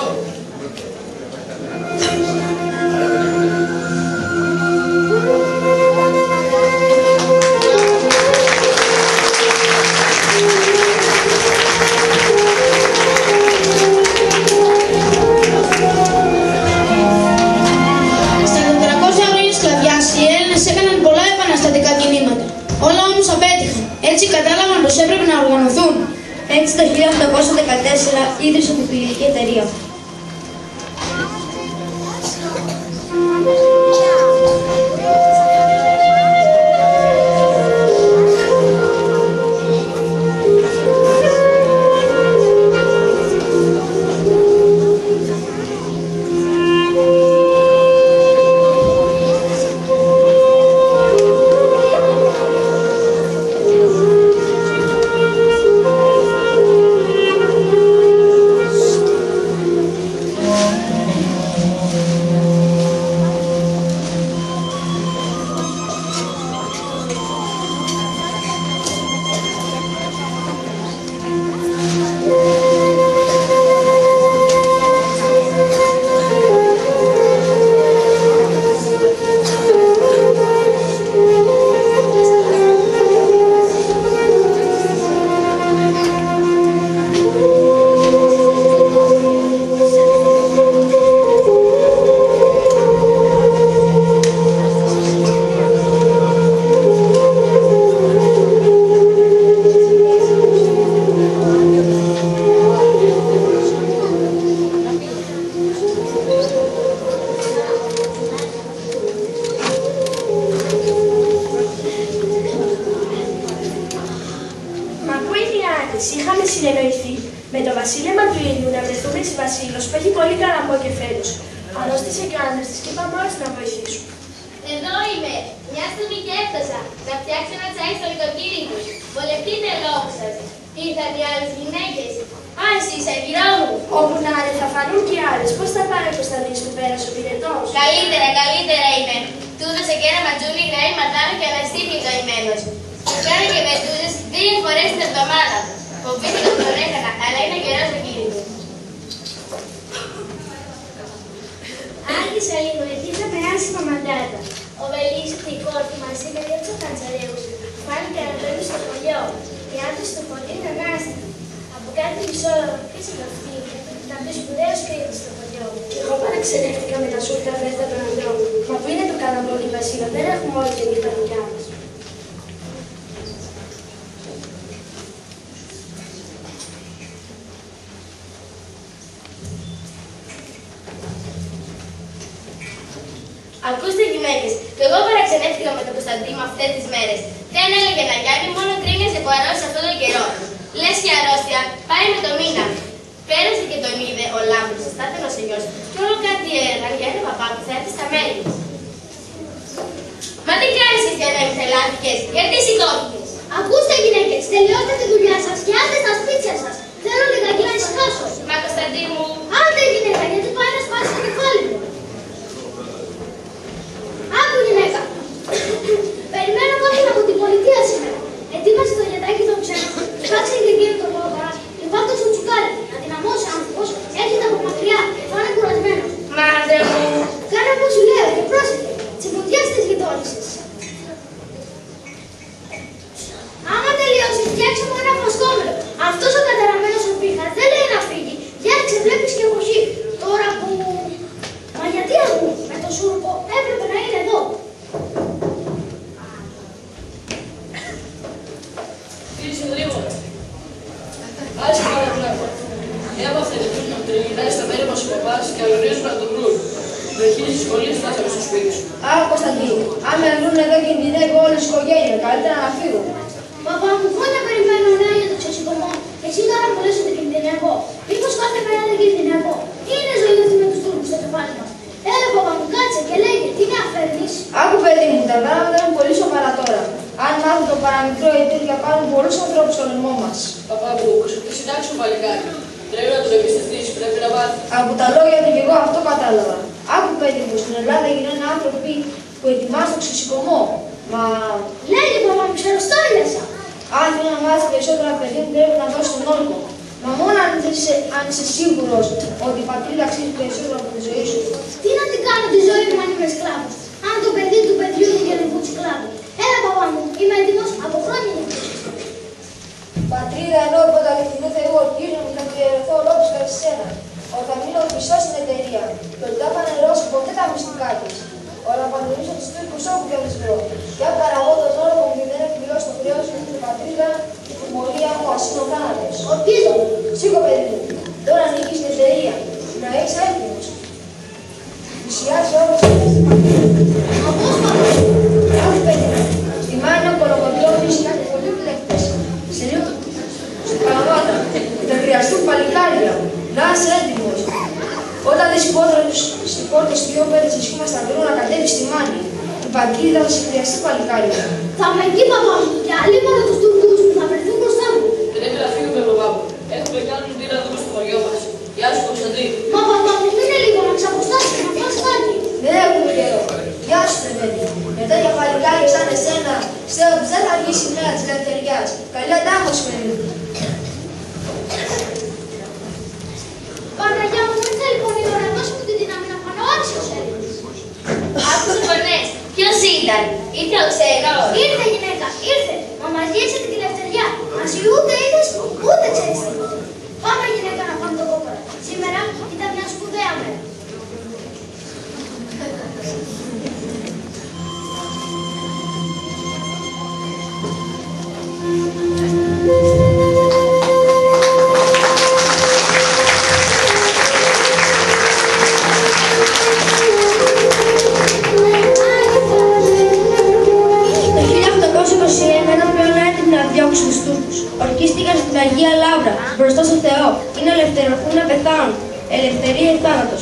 Στα 400 χρόνια σκλαβιάς οι Έλληνες έκαναν πολλά επαναστατικά κινήματα. Όλα όμως απέτυχαν. Έτσι κατάλαβαν πως έπρεπε να οργανωθούν. Έτσι το 1814 ίδρυσαν την πηγική εταιρεία. Είχαμε συνεννοηθεί με το βασίλεμα του ήλιου να βρεθούμε στη Βασίλος που έχει πολύ καραμπό και φέτος. Αρρώστησε και ο άντρας της και είπαμε όλες να βοηθήσουν. Εδώ είμαι. Μια στιγμή και έφτασα να φτιάξω ένα τσάι στο νοικοκύρι μου. Βολευτείτε λόγω σας. Ήρθαν οι άλλες γυναίκες. Α, εσύ είσαι γυρό μου. Όπου να είναι θα φανούν και άλλες. Πώς θα πάρει ο Κωνσταντίνος που πέρασε ο πυρετός. Καλύτερα είμαι. Του έδωσε και ένα ματζούνι γράμμι ματάνο και αναστήθηκε το ημένος. Του κάνει και βεντούζες 2 φορές την εβδομάδα. Φοβήθηκα που τον έκανα, αλλά είναι καιρός ο κύριος μου. Άρχισα λίγο, γιατί θα περάσει η μαμαντάτα. Ο Βελής και η κόρη μαζί με 2 τσοκαντσαρέους φάνηκε να παίρνουν στο χωριό. Οι άντρες του χωριού ανάστηκαν. Από κάτι μισό ώρα πίσω από αυτή, να πει σπουδαίος κρύβος στο χωριό. Εγώ παραξενεύτηκα με τα σούρτα φέστα των ανδρών. Μα που είναι το καναμπόλι Βασίλα, δεν έχουμε όλη την νύχτα δικιά μας. Ακούστε γυναίκες, και εγώ παραξενεύτηκα με τον Κωνσταντίνο αυτές τις μέρες. Δεν έλεγε να γιάνει, μόνο κρίνες για φορά σε αυτόν τον καιρό. Λες και αρρώστια πάει με το μήνα. Πέρασε και τον είδε ο Λάμπρος, στάθερος εγγιός, κι όλο κάτι έλεγαν για ένα παπά που θα έρθει στα μέρη. Μα τι κάνεις εσύ για να μην θελάθηκες, γιατί σηκώθηκες? Ακούστε γυναίκες, τελειώστε τη δουλειά σας και άντε στα σπίτια σας. Θέλω λιγάκι να ησυχάσω. Μα Κωνσταντί μου. Άντε γυναίκα, γιατί πάει να σπάσει το κεφάλι μου. Άκου γυναίκα. Περιμένω κάποιον από την πολιτεία σήμερα. Ετοίμασε το γιατάκι των ξένων. Ψάξε και εκείνο το κολοκορά και βάλτε στο τσουκάλι. Αδυναμός άνθρωπος έρχεται από μακριά και θα είναι κουρασμένος. Μα άντρε μου. Κάνε όπως σου λέω και πρόσεχε. Τσιμπουδιάς της γειτόνισσες. Άμα τελειώσει, φτιάξε μου ένα φωσκόμενο. Αυτός ο καταραμένος ο πίχας δεν λέει να φύγει. Διάρξε, βλέπεις και εποχή. Τώρα που... Μα γιατί αγού, με το σούρπο έπρεπε να είναι εδώ. Κλείσε γρήγορα. Άσε πάρα πράγματα. Έμαθε λοιπόν να τριγυρνάει στα μέρη μας ο παπάς και αγωνίζουν να τον βρουν. Δεχείς σχολείς, φτάσαμε στο σπίτι σου. Άρα Κωνσταντί, αν με βρουν εδώ και κινδυνεύω όλη η οικογένεια, καλύτερα να φύγω. Παπά μου, χρόνια περιμένω νέα για το ξεσηκωμό. Εσύ τώρα μου λες ότι κινδυνεύω. Μήπως κάθε μέρα δεν κινδυνεύω. Είναι ζωή αυτή με τους Τούρκους στο κεφάλι μας. Έλα παπά μου, κάτσε και λέγε, τι να φέρνεις. Άκου παιδί μου, τα πράγματα είναι πολύ σοβαρά τώρα. Αν μάθουν το παραμικρό, οι Τούρκοι θα πάρουν πολλούς ανθρώπους στο λαιμό μας. Παπά μου, προσωπική συντάξει ο παλικάρι. Πρέπει να τον εμπιστευτείς, πρέπει να μάθει. Από τα λόγια του και εγώ αυτό κατάλαβα. Άκου παιδί μου, στην Ελλάδα γίνανε άνθρωποι που ετοιμάζουν το ξεσηκωμό. Μα... Λέγε παπά μου, ξεροστάλιασα. Αν θέλω να μάθεις περισσότερα παιδί μου, πρέπει να δώσεις τον όρκο. Μα μόνο αν είσαι σίγουρος ότι η πατρίδα αξίζει περισσότερο από τη ζωή σου. Τι να την κάνω τη ζωή μου αν είμαι σκλάβος. Αν το παιδί του παιδιού μου και δεν πούτσι κλάβο. Έλα παπά μου, είμαι έτοιμος από χρόνια να πούτσι. Πατρίδα ενώ από του Θεού ορκίζομαι να πληρωθώ ολόκληρα σε σένα. Όταν μείνω πιστός στην εταιρεία, και ότι τα φανερώσει ποτέ τα μυστικά της. Όταν παντρεύσω τους Τούρκους όπου και τους βρω. Και αν παραγώ τον όρο μου και δεν εκπληρώσω το χρέος μου στην πατρίδα, η τιμωρία μου ας είναι ο θάνατος. Ορκίζομαι. Σήκω παιδί μου, τώρα ανήκεις στην εταιρεία. Να είσαι έτοιμος. Πλησιάζει όλος ο Μα πώς παπά. Άκου παιδί μου, στη μάνα κολοκοντρό φυσικά και πολλοί πλέκτες. Σε λίγο στην Καλαμάτα, θα χρειαστούν παλικάρια. Να είσαι έτοιμος. Όταν δεις στις πόρτες δύο πέτρες ισχύμα σταυρού να κατέβεις στη μάνη, η πατρίδα θα σε χρειαστεί παλικάρια. Θα με εκεί παπά μου και άλλοι μόνο τους Τούρκους που θα βρεθούν μπροστά μου. Πρέπει να φύγουμε παπά μου. Έχουμε κι άλλους δει να δούμε στο χωριό μας. Γεια σου Κωνσταντί. Μα παπά μου, μείνε λίγο να ξαποστάσεις να φας κάτι. Δεν έχουμε καιρό. Γεια σου παιδί. Με τέτοια παλικάρια σαν εσένα, ξέρω ότι δεν θα αργήσει η μέρα της ελευθεριάς. Καλή αντάμωση παιδί μου. Παναγιά μου, μην θέλει πολύ ώρα, δώσε μου τη δύναμη να φανώ άξιος Έλληνας. Άκουσες φωνές. Ποιος ήταν? Ήρθε ο ξένος. Ήρθε γυναίκα, ήρθε. Μα μας γύρισε την ελευθεριά. Εσύ ούτε είδες, ούτε ξέρεις τίποτα. Πάμε γυναίκα να πάμε το κόκορα. Σήμερα ήταν μια σπουδαία μέρα. Ορκίστηκαν στην Αγία Λαύρα, μπροστά στο Θεό. Είναι ελευθερωθούν να πεθάνουν. Ελευθερία ή θάνατος.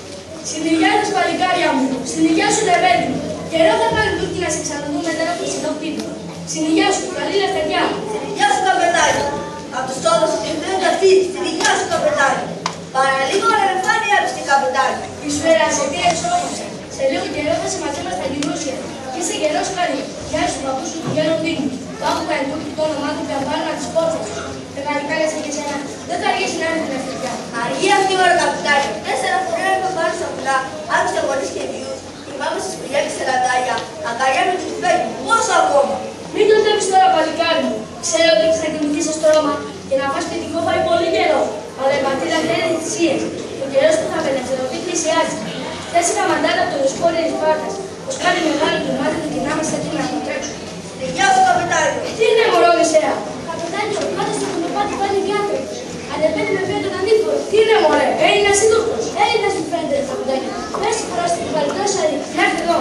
Στην υγεία σου, παλικάρια μου, στην υγεία σου, λεβέντη μου. Καιρό θα πάρει Τούρκοι να σε ξαναδούν μετά από το τύπο. Συνεχιά σου, καλή λευτεριά. Συνεχιά σου, καπετάνιο. Απ' τους τόπους του κρυφτούν αυτοί. Συνεχιά σου, καπετάνιο. Παραλίγο ανεφάνεια του στην καπετάνιο. Ισφαίρα, σε τι εξόμοσα. Σε λίγο καιρό θα σε μαζεύω στα γυρούσια. Και είσαι καιρός καλή. Γεια σου, παππού σου του γέρον δίνει. Το άκουγα εν τούτου το όνομά του πιαμπάνα της πόρτας. Πεγαλικάλιασε και σένα. Δεν θα αργήσει να έρθει την ευθυντιά. Αργεί αυτή η ώρα, καπετάνιο. 4 φορέα είχα πάρει στα πουλά. Άκουσα γονείς και βιούς. Θυμάμαι στη σπηλιά και σε λατάρια. Αγκαλιά με την φέγγι. Πόσο ακόμα. Μην το βλέπεις τώρα, παλικάρι μου. Ξέρω ότι έχεις να κοιμηθείς στο στρώμα και να φας παιδικό πάει πολύ καιρό. Αλλά η πατρίδα θέλει θυσίες. Ο καιρός που θα απελευθερωθεί πλησιάζει. Χθες είχα μαντάτα από το δεσπόρι της Σπάρτας. Πως κάνει μεγάλο το μάτι του και να είμαστε έτοιμοι να το τρέξουμε. Γεια σου, καπετάνιο. Τι είναι, μωρό, Μεσαία. Καπετάνιο, κάτω στο κουνοπάτι πάλι διάφοροι. Ανεβαίνει με πέντε τον αντίφορο. Τι είναι, μωρέ, Έλληνας ή Τούρκος. Έλληνας μου φαίνεται, καπετάνιο. Πες φορά στην κουβαλιτό σαρί. Έρθε εδώ.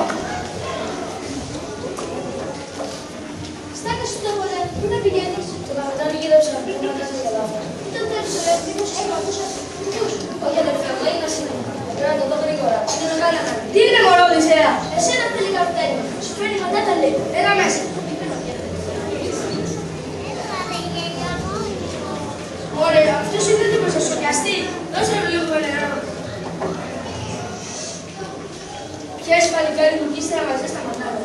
Στάκα σου το βολέ, πού να πηγαίνεις. Το καπετάνιο γύρεψε να πει να κάνει καλά. Ήταν τέλος ο έτοιμος, έμαθος αυτούς. Όχι, αδερφέ μου, Έλληνας είναι. Πρέπει να το δω γρήγορα. Είναι μεγάλη ανάγκη. Τι είναι, μωρό, Μεσαία. Εσένα θέλει, καπετάνιο. Σου φέρνει μαντάτα, λέει. Έλα μέσα. Ωραία, αυτός είναι έτοιμος να σοκιαστεί. Δώσε μου λίγο νερό. Πιες παλικάρι μου και ύστερα μαζί στα μαντάτα.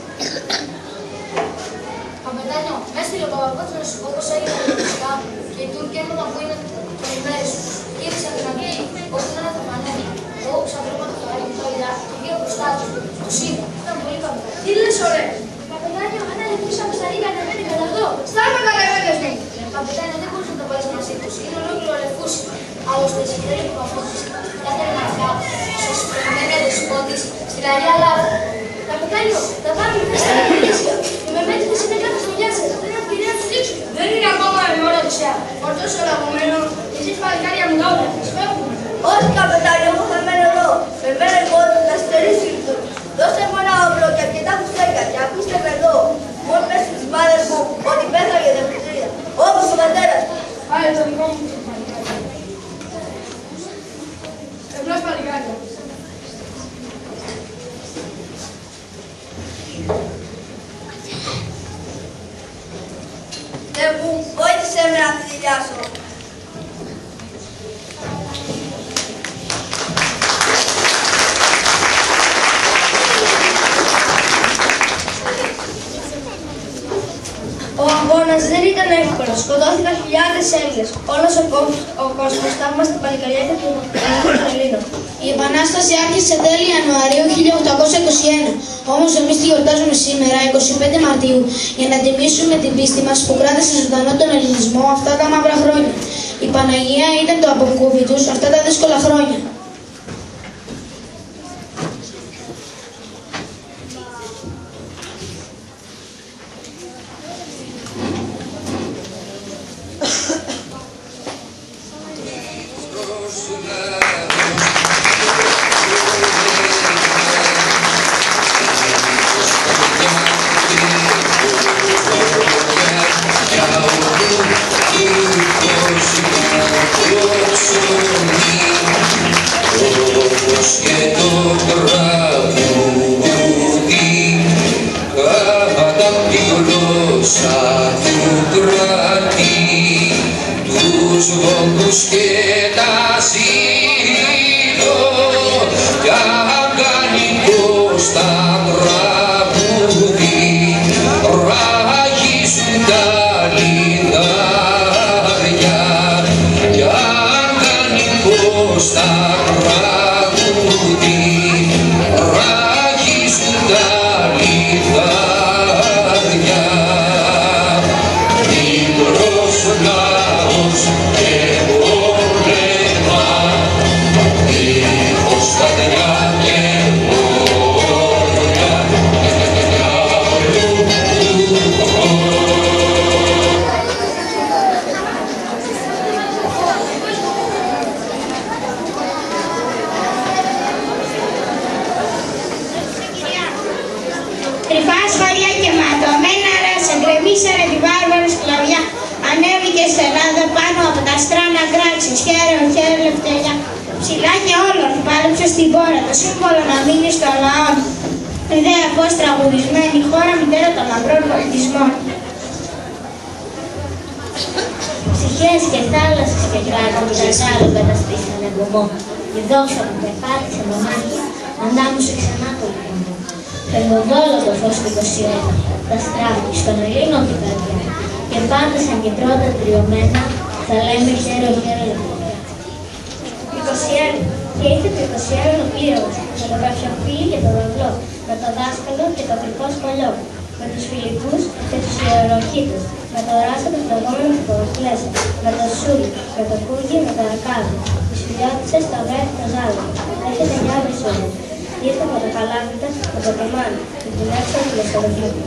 Καπετάνιο, με έστειλε ο Παπαπάτης να σου πω πως έγινε τα μουσικά και οι Τούρκοι έμαθαν που είναι το ημέρες σου. Γύρισαν την αυγή, ώστε να θα φανέλει. Εγώ ξαπλώμα το χαράκι μου τα ήλια και πήγα μπροστά του. Τους είδα. Ήταν πολύ καλό. Τι λες, ωραία. Καπετάνιο, ένα λεπτούς από στα ρίγα ανεβαίνει κατά εδώ. Στάματα να έβγαινες μου. Καπετάνιο, δεν μπορείς να τα βάλεις μαζί τους. Είναι ολόκληρο αλεφούσι. Άλλωστε, σε θέλει ο Παπαπάτης. Κάθε μαθιά, σας περιμένει ο δεσπότης στην Αγία Λάβα. Καπετάνιο, θα πάρουμε μέσα στα μερίσια. Οι μεμέτρητες είναι κάτω στο Γιάσερ. Δεν είναι ευκαιρία να τους δείξουμε. Δεν είναι ακόμα η ώρα της ΕΑ. Ορτός ολαγωμένο, εσείς παλικάρια μου τα όλα. Σφεύγουμε. Όχι, καπετάνιο, εγώ θα μένω εδώ. Με μένα η κόρη να στερήσει του. Δώστε μου ένα όπλο και αρκετά κουστέκια και ακούστε με εδώ. Μόνο μέσα στις μάδες μου ότι πέθαγε δευτρία. Όπως ο πατέρας. Άρα το δικό μου το παλικάρι. Ευλός παλικάρια. Θεέ μου, βοήθησέ με να τη δηλιάσω. Ο αγώνας δεν ήταν εύκολος. Σκοτώθηκαν χιλιάδες Έλληνες. Όλος ο κόσμος θαύμασε την παλικαριά του Ελλήνων. Η Επανάσταση άρχισε τέλη Ιανουαρίου 1821. Όμως εμείς τη γιορτάζουμε σήμερα, 25 Μαρτίου, για να τιμήσουμε την πίστη μας που κράτησε ζωντανό τον ελληνισμό αυτά τα μαύρα χρόνια. Η Παναγία ήταν το αποκούβι τους αυτά τα δύσκολα χρόνια. Κρυφά σχόλια και ματωμένα ράσα γκρεμίσανε τη βάρβαρη σκλαβιά. Ανέβηκε στην Ελλάδα πάνω από τα στράνα κράξεις, χαίρε λευτεριά. Ψηλά και όλων πάλεψε στην πόρα, το σύμβολο να μείνει στο λαό. ιδέα πως τραγουδισμένη χώρα μητέρα των λαμπρών πολιτισμών. Ψυχές και θάλασσες και κράτη που τα άλλο καταστήσανε βωμό. Η δόξα που πεπάτησε μονάχη, αντάμωσε ξανά το λαιμό. Φευγοντόλο το φως του 21, τα στράφη στον Ελλήνο την καρδιά. Και πάντα σαν και πρώτα τριωμένα, θα λέμε χέρο-χέρο λεπτά. 21. Και ήρθε το 21 ο πλήρωνας, με το καψιοφίλι και το δαυλό, με το δάσκαλο και το γλυκό σπολιό, με τους Φιλιππούς και τους Ιεροχήτους, με το Ράσα το φλεγόμενο και το Δοκλέσσα, με το Σούλι, με το Κούγι, με το Αρκάδι, τις Φιλιώτισσες, το Αγρέφι, το Ζάλο. Έχετε μια βεσούλα. Ήρθε από το Καλάβητα, με το Κεμάνι, και την έξω του Λεσσοδοχείου.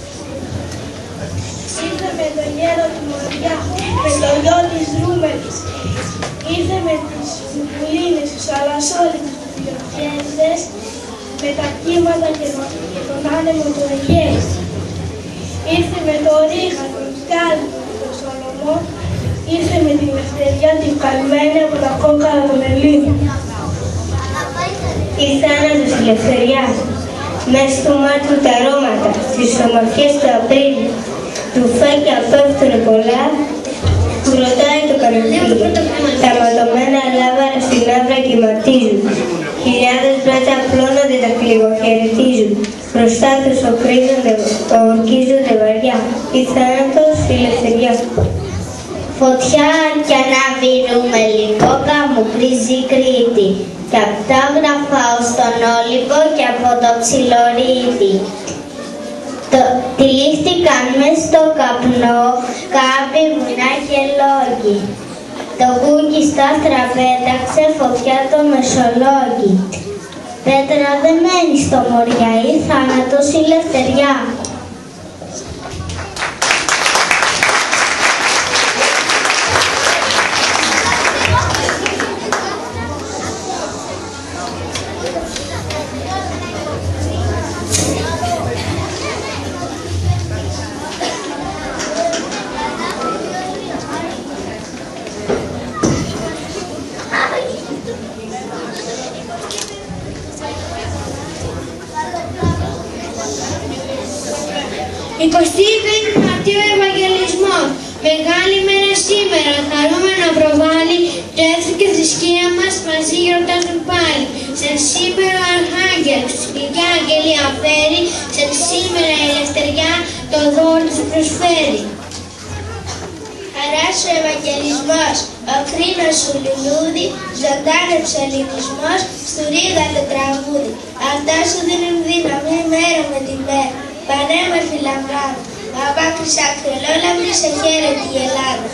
Ήρθε με τον γέρο του Μοριά, με το γιο της Ρούμελης. Ήρθε με τις Βουλίνες, τους Αλασσόλιτους, τους Φιλοκέντες, με τα κύματα και τον άνεμο του Αιγαίου. Ήρθε με το Ρίγα, τον Σκάλι, τον Σολομό. Ήρθε με την Ελευθεριά την καλμένη από τα κόκκαλα των Ελλήνων. Ήρθε άνατος της ελευθεριάς, μες του μάτου τα αρώματα, στις ομορφιές του Απρίλη, του φάκια πέφτουνε πολλά, που ρωτάει το κανονίδι. Τα ματωμένα λάβαρα στην άβρα κυματίζουν. Χιλιάδες μπράτσα απλώνονται, τα κλιγοχαιρετίζουν. Μπροστά τους ορκίζονται βαριά. Η θάνατος, η ελευθεριά. Φωτιά κι αναβηρούμε λίγο, μου πρίζει Κρήτη. Κι απ' τα γραφάω στον Όλυμπο και από το Ψιλορίτη. Τυλίχτηκαν μες στο καπνό κάποιοι βουνά και λόγοι. Το γούκι στα άστρα πέταξε φωτιά το Μεσολόγγι. Πέτρα δεν μένει στο Μοριά, ή θάνατος η ελευθεριά. Μαρτίου Ευαγγελισμός. Μεγάλη μέρα σήμερα, χαρούμενο προβάλλει, το έθνο και θρησκεία μας μαζί γιορτάζουν πάλι. Σαν σήμερα ο Αρχάγγελος, η Αγγελία φέρει, σαν σήμερα η ελευθεριά το δώρο του προσφέρει. Χαράς ο Ευαγγελισμός, ο κρίνος σου λουλούδι, ζωντάνεψε ο ελληνισμός, στου Ρίγα το τραγούδι. Αυτά σου δίνουν δύναμη μέρα με τη μέρα, πανέμορφη λαμπάδα. Από άκρη σ' άκρη ολόλαυρη σε χαίρεται η Ελλάδα.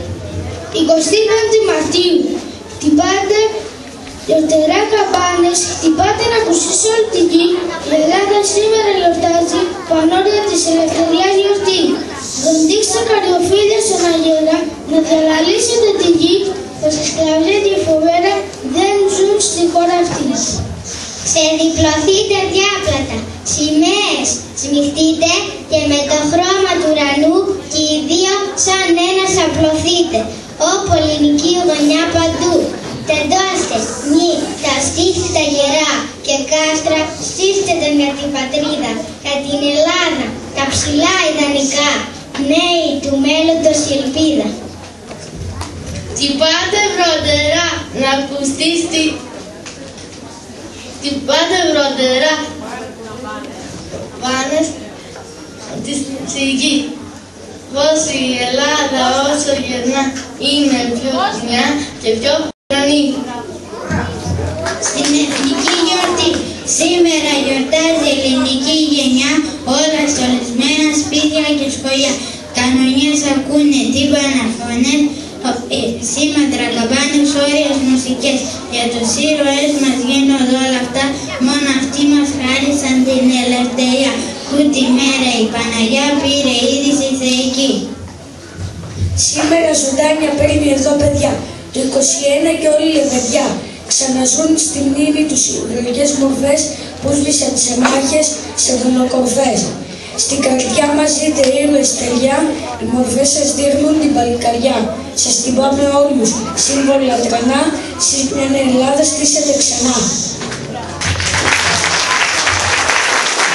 25 Μαρτίου. Χτυπάτε γιορτερά καμπάνες, χτυπάτε να ακουσήσει όλη την γη. Η Ελλάδα σήμερα γιορτάζει πανόρια της ελευθερίας γιορτή. Δοντήξτε καρδιοφύλλια στον αγέρα, να διαλαλήσετε τη γη, πως η σκλαβιά και η φοβέρα δεν ζουν στη χώρα αυτή. Ξεδιπλωθείτε διάπλατα, σημαίες σμιχτείτε και με το χρώμα του ουρανού και οι δύο σαν ένας απλωθείτε. Όπου ελληνική γωνιά παντού, τεντώστε, νη, τα στήθη τα γερά και κάστρα, στήστε τον για την πατρίδα, για την Ελλάδα, τα ψηλά ιδανικά, νέοι του μέλλοντος η ελπίδα. Χτυπάτε βροντερά να ακουστεί Χτυπάτε βροντερά πάνε στη γη. Πως η Ελλάδα όσο γερνά είναι πιο κοινιά και πιο χρονή. Στην εθνική γιορτή σήμερα γιορτάζει η ελληνική γενιά, όλα στολισμένα σπίτια και σχολιά. Κανονιές ακούνε τύπανα φωνές, σήμαντρα, καμπάνες, όριες μουσικές. Για τους ήρωες μας γίνονται όλα αυτά, μόνο αυτοί μας χάρισαν την ελευθερία. Που τη μέρα η Παναγιά πήρε είδηση θεϊκή. Σήμερα ζωντάνια παίρνει εδώ παιδιά, το 21 και όλη η παιδιά. Ξαναζούν στη μνήμη τους οι ηρωικές μορφές που σβήσαν σε μάχες, σε δολοκορφές. Στην καρδιά μας ζείτε ήρωες στεριά, οι μορφές σας δείχνουν την παλικαριά. Σας τυπάμε όλους, σύμβολα τρανά, εσείς μια Ελλάδα στήσετε ξανά.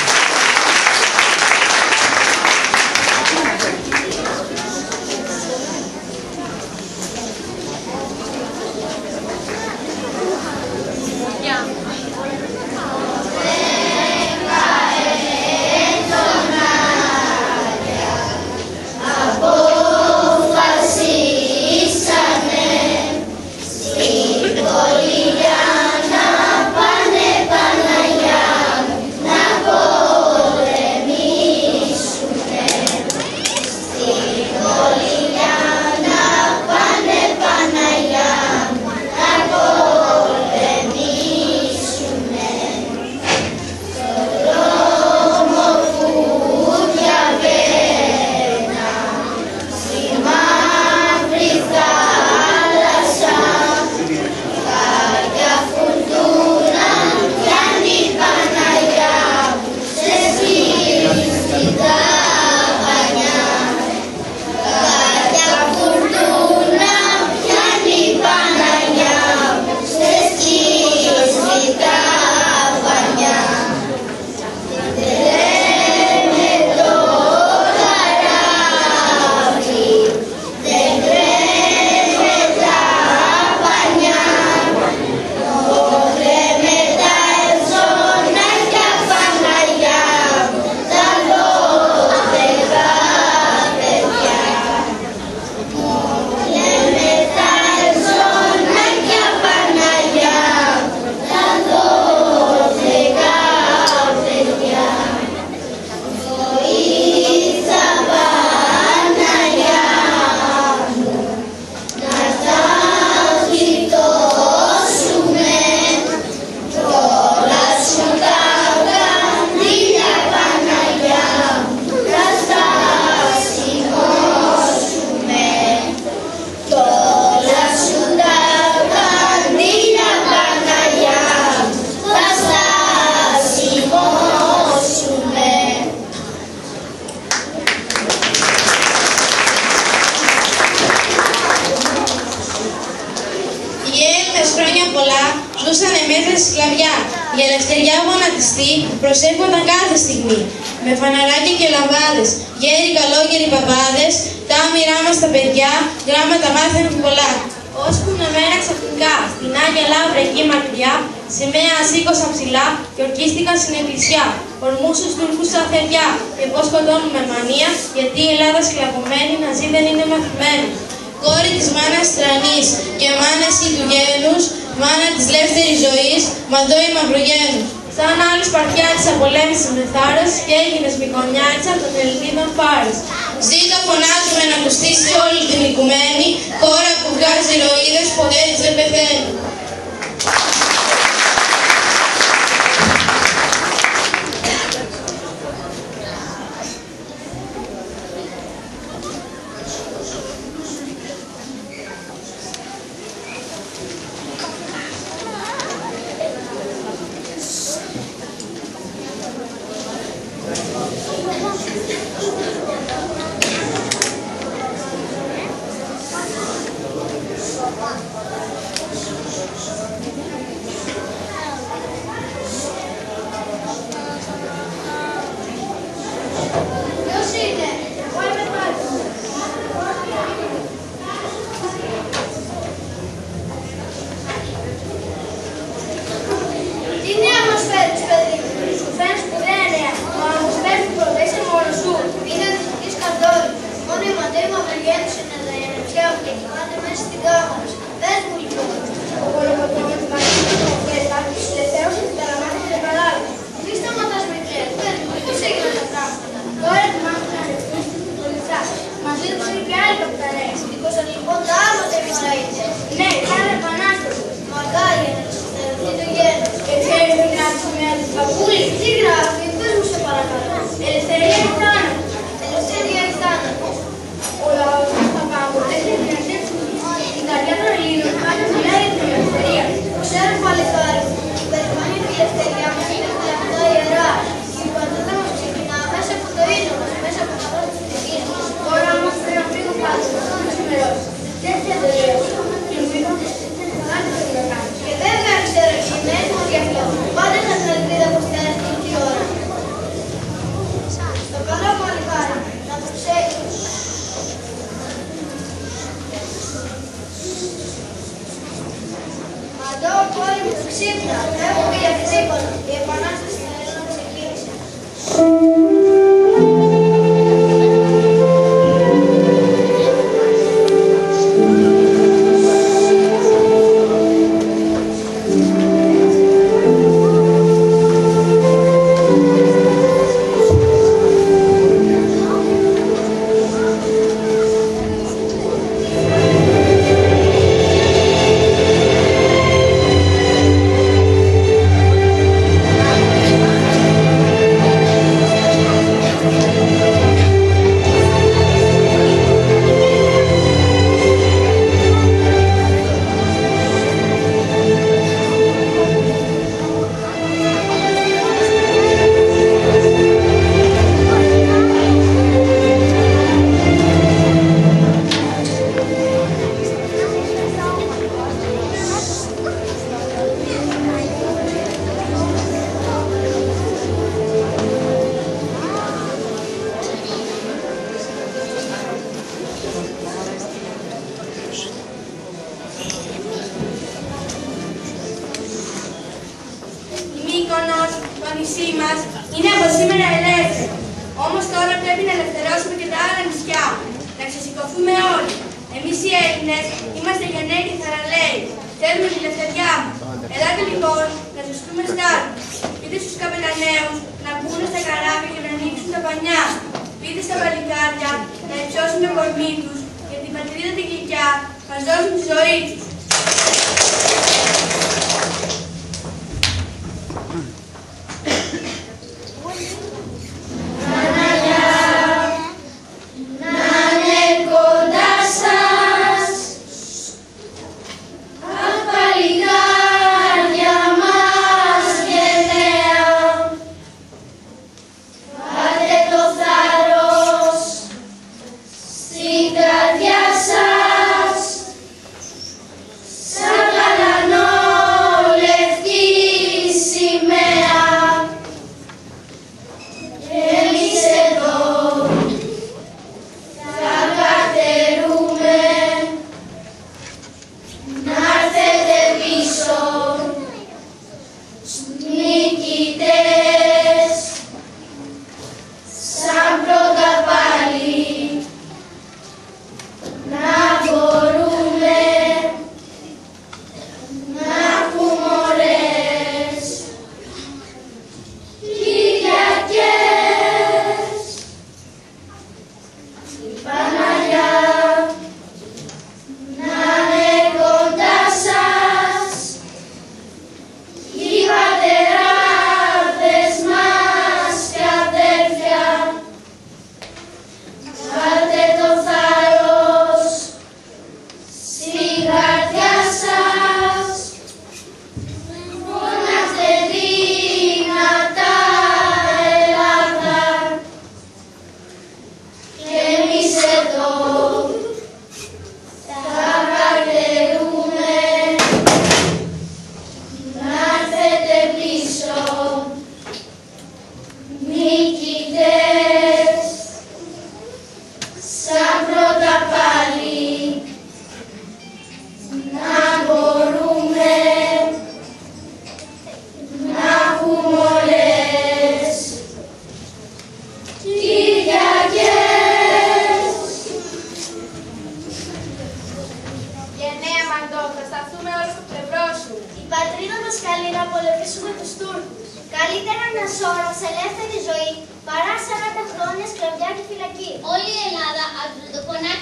προσέρχονταν κάθε στιγμή, με φαναράκια και λαμπάδες, γέροι καλόγεροι παπάδες, τα άμυρά μας τα παιδιά, γράμματα μάθαιναν πολλά. Ώσπου μια μέρα ξαφνικά, στην Άγια Λαύρα εκεί μακριά, σημαία σήκωσαν ψηλά και ορκίστηκαν στην εκκλησιά. Ορμούς στους Τούρκους σαν θεριά, και πώς σκοτώνουμε μανία, γιατί η Ελλάδα σκλαβωμένη να ζει δεν είναι μαθημένη. Κόρη της μάνας τρανής και μάνα εσύ του γένους, μάνα της λεύτερης ζωής, μαντώη μαυρογένους. Σαν άλλους παρτιάτης απολέμησες με θάρρος και έγινες μικονιάτσα των Ελληνίδων φάρος. Ζήτω φωνάζουμε να ακουστεί σε όλη την οικουμένη, χώρα που βγάζει ηρωίδες, ποτέ της δεν πεθαίνει.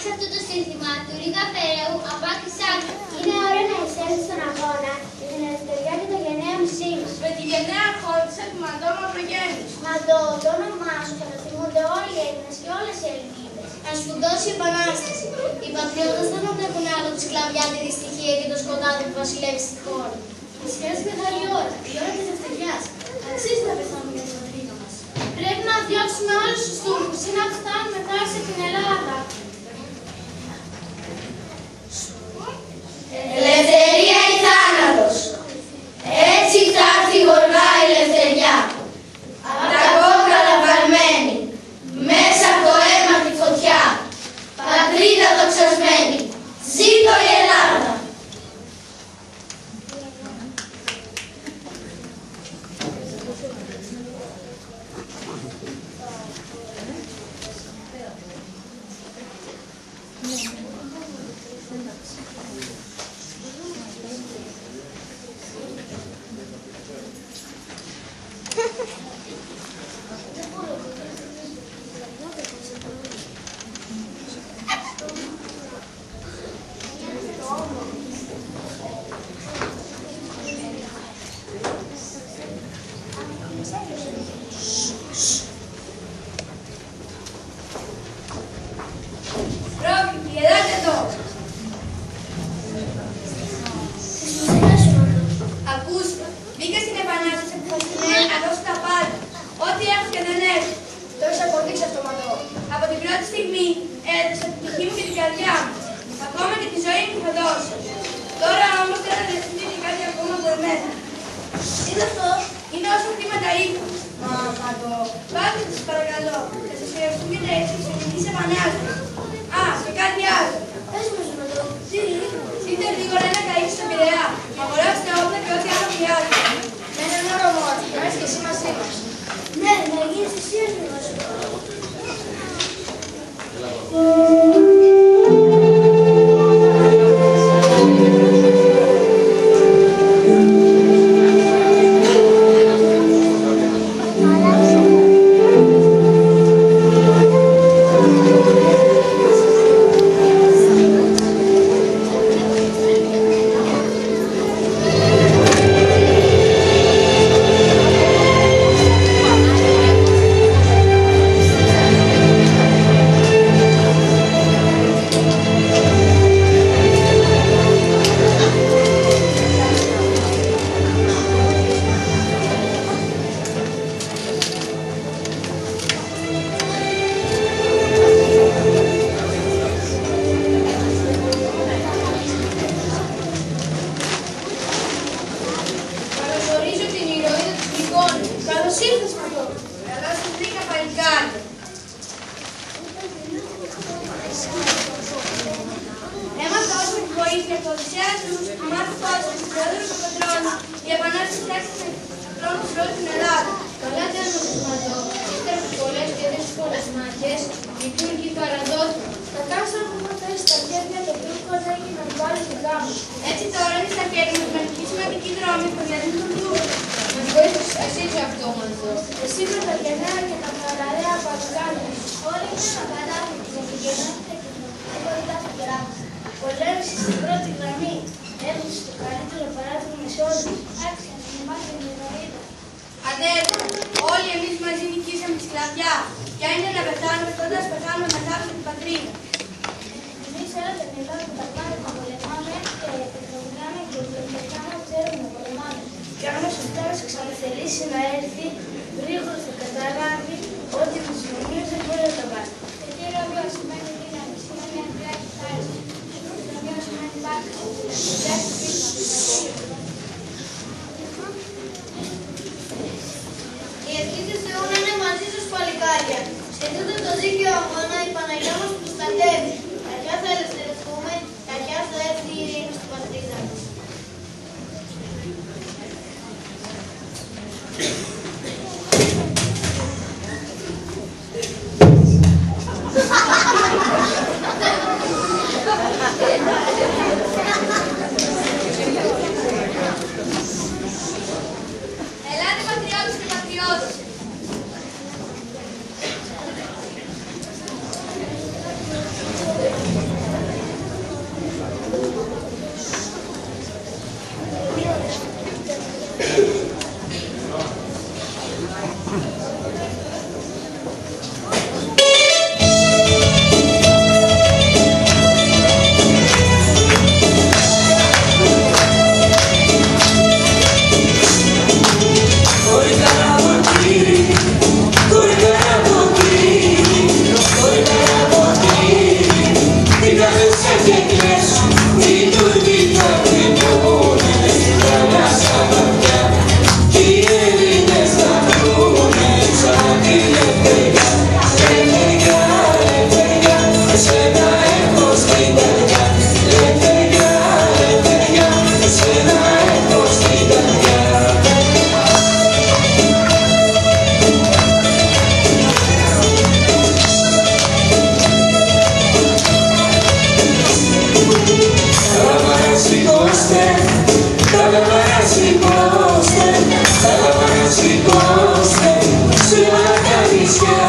φτιάξει αυτό το σύνθημα του Ρίγα Φεραίου από άκρη σ' άκρη. Είναι ώρα να εισέλθει στον αγώνα για την ελευθερία και το γενναίο μισή μας. Με τη γενναία χώρισα του Μαντώ Μαυρογέννης. Μαντώ, το όνομά σου θα το θυμούνται όλοι οι Έλληνες και όλες οι Ελληνίδες. Ας σπουδώσει η Επανάσταση. Οι πατριώτες δεν αντέχουν άλλο τη σκλαβιά, τη δυστυχία και το σκοτάδι που βασιλεύει στη χώρα. Ισχύει μεγάλη ώρα, η ώρα της ελευθεριάς. Αξίζει να πεθάνουμε για την πατρίδα μας. Πρέπει να διώξουμε όλους τους Τούρκους ή να φτάνουμε τάξη στην Ελλάδα. Ελευθερία ή θάνατος. Έτσι θα έρθει γοργά η ελευθεριά. Απ' τα κόκαλα βαλμένη, μέσα από το αίμα τη φωτιά. Πατρίδα δοξασμένη, ζήτω η Ελλάδα. Thank you.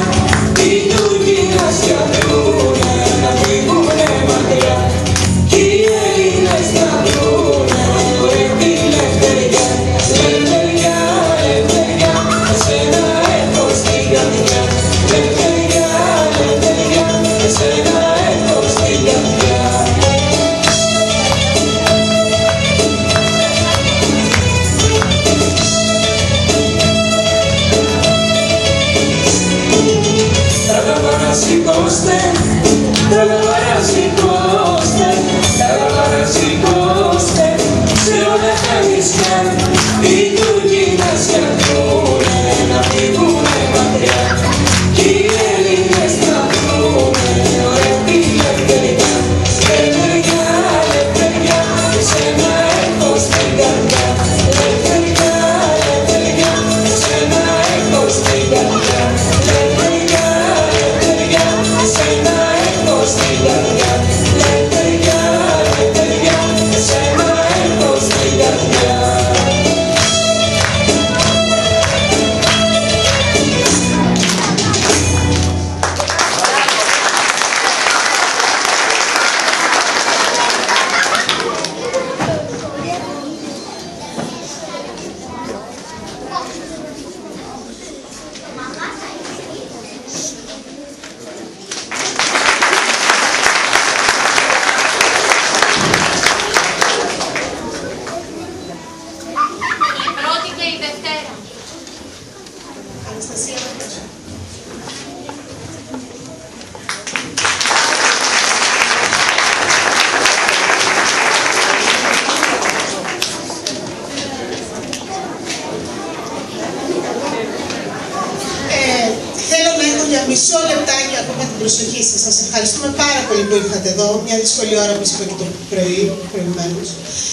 Μισό λεπτάκι ακόμα την προσοχή σας. Σας ευχαριστούμε πάρα πολύ που ήρθατε εδώ. Μια δύσκολη ώρα που σας είπα και το πρωί, προηγουμένως.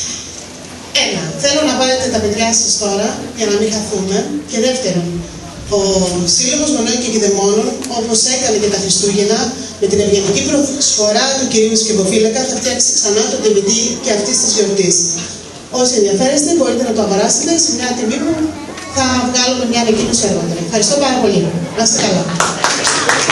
Ένα, θέλω να βάλετε τα παιδιά σας τώρα για να μην χαθούμε. Και δεύτερον, ο Σύλλογος Γονέων και Κηδεμόνων, όπως έκανε και τα Χριστούγεννα, με την ευγενική προσφορά του κυρίου Σκευοφύλακα, θα φτιάξει ξανά το DVD και αυτής της γιορτής. Όσοι ενδιαφέρεστε, μπορείτε να το αγοράσετε σε μια τιμή που θα βγάλουμε μια ανακοίνωση αργότερα. Ευχαριστώ πάρα πολύ. Να είστε καλά.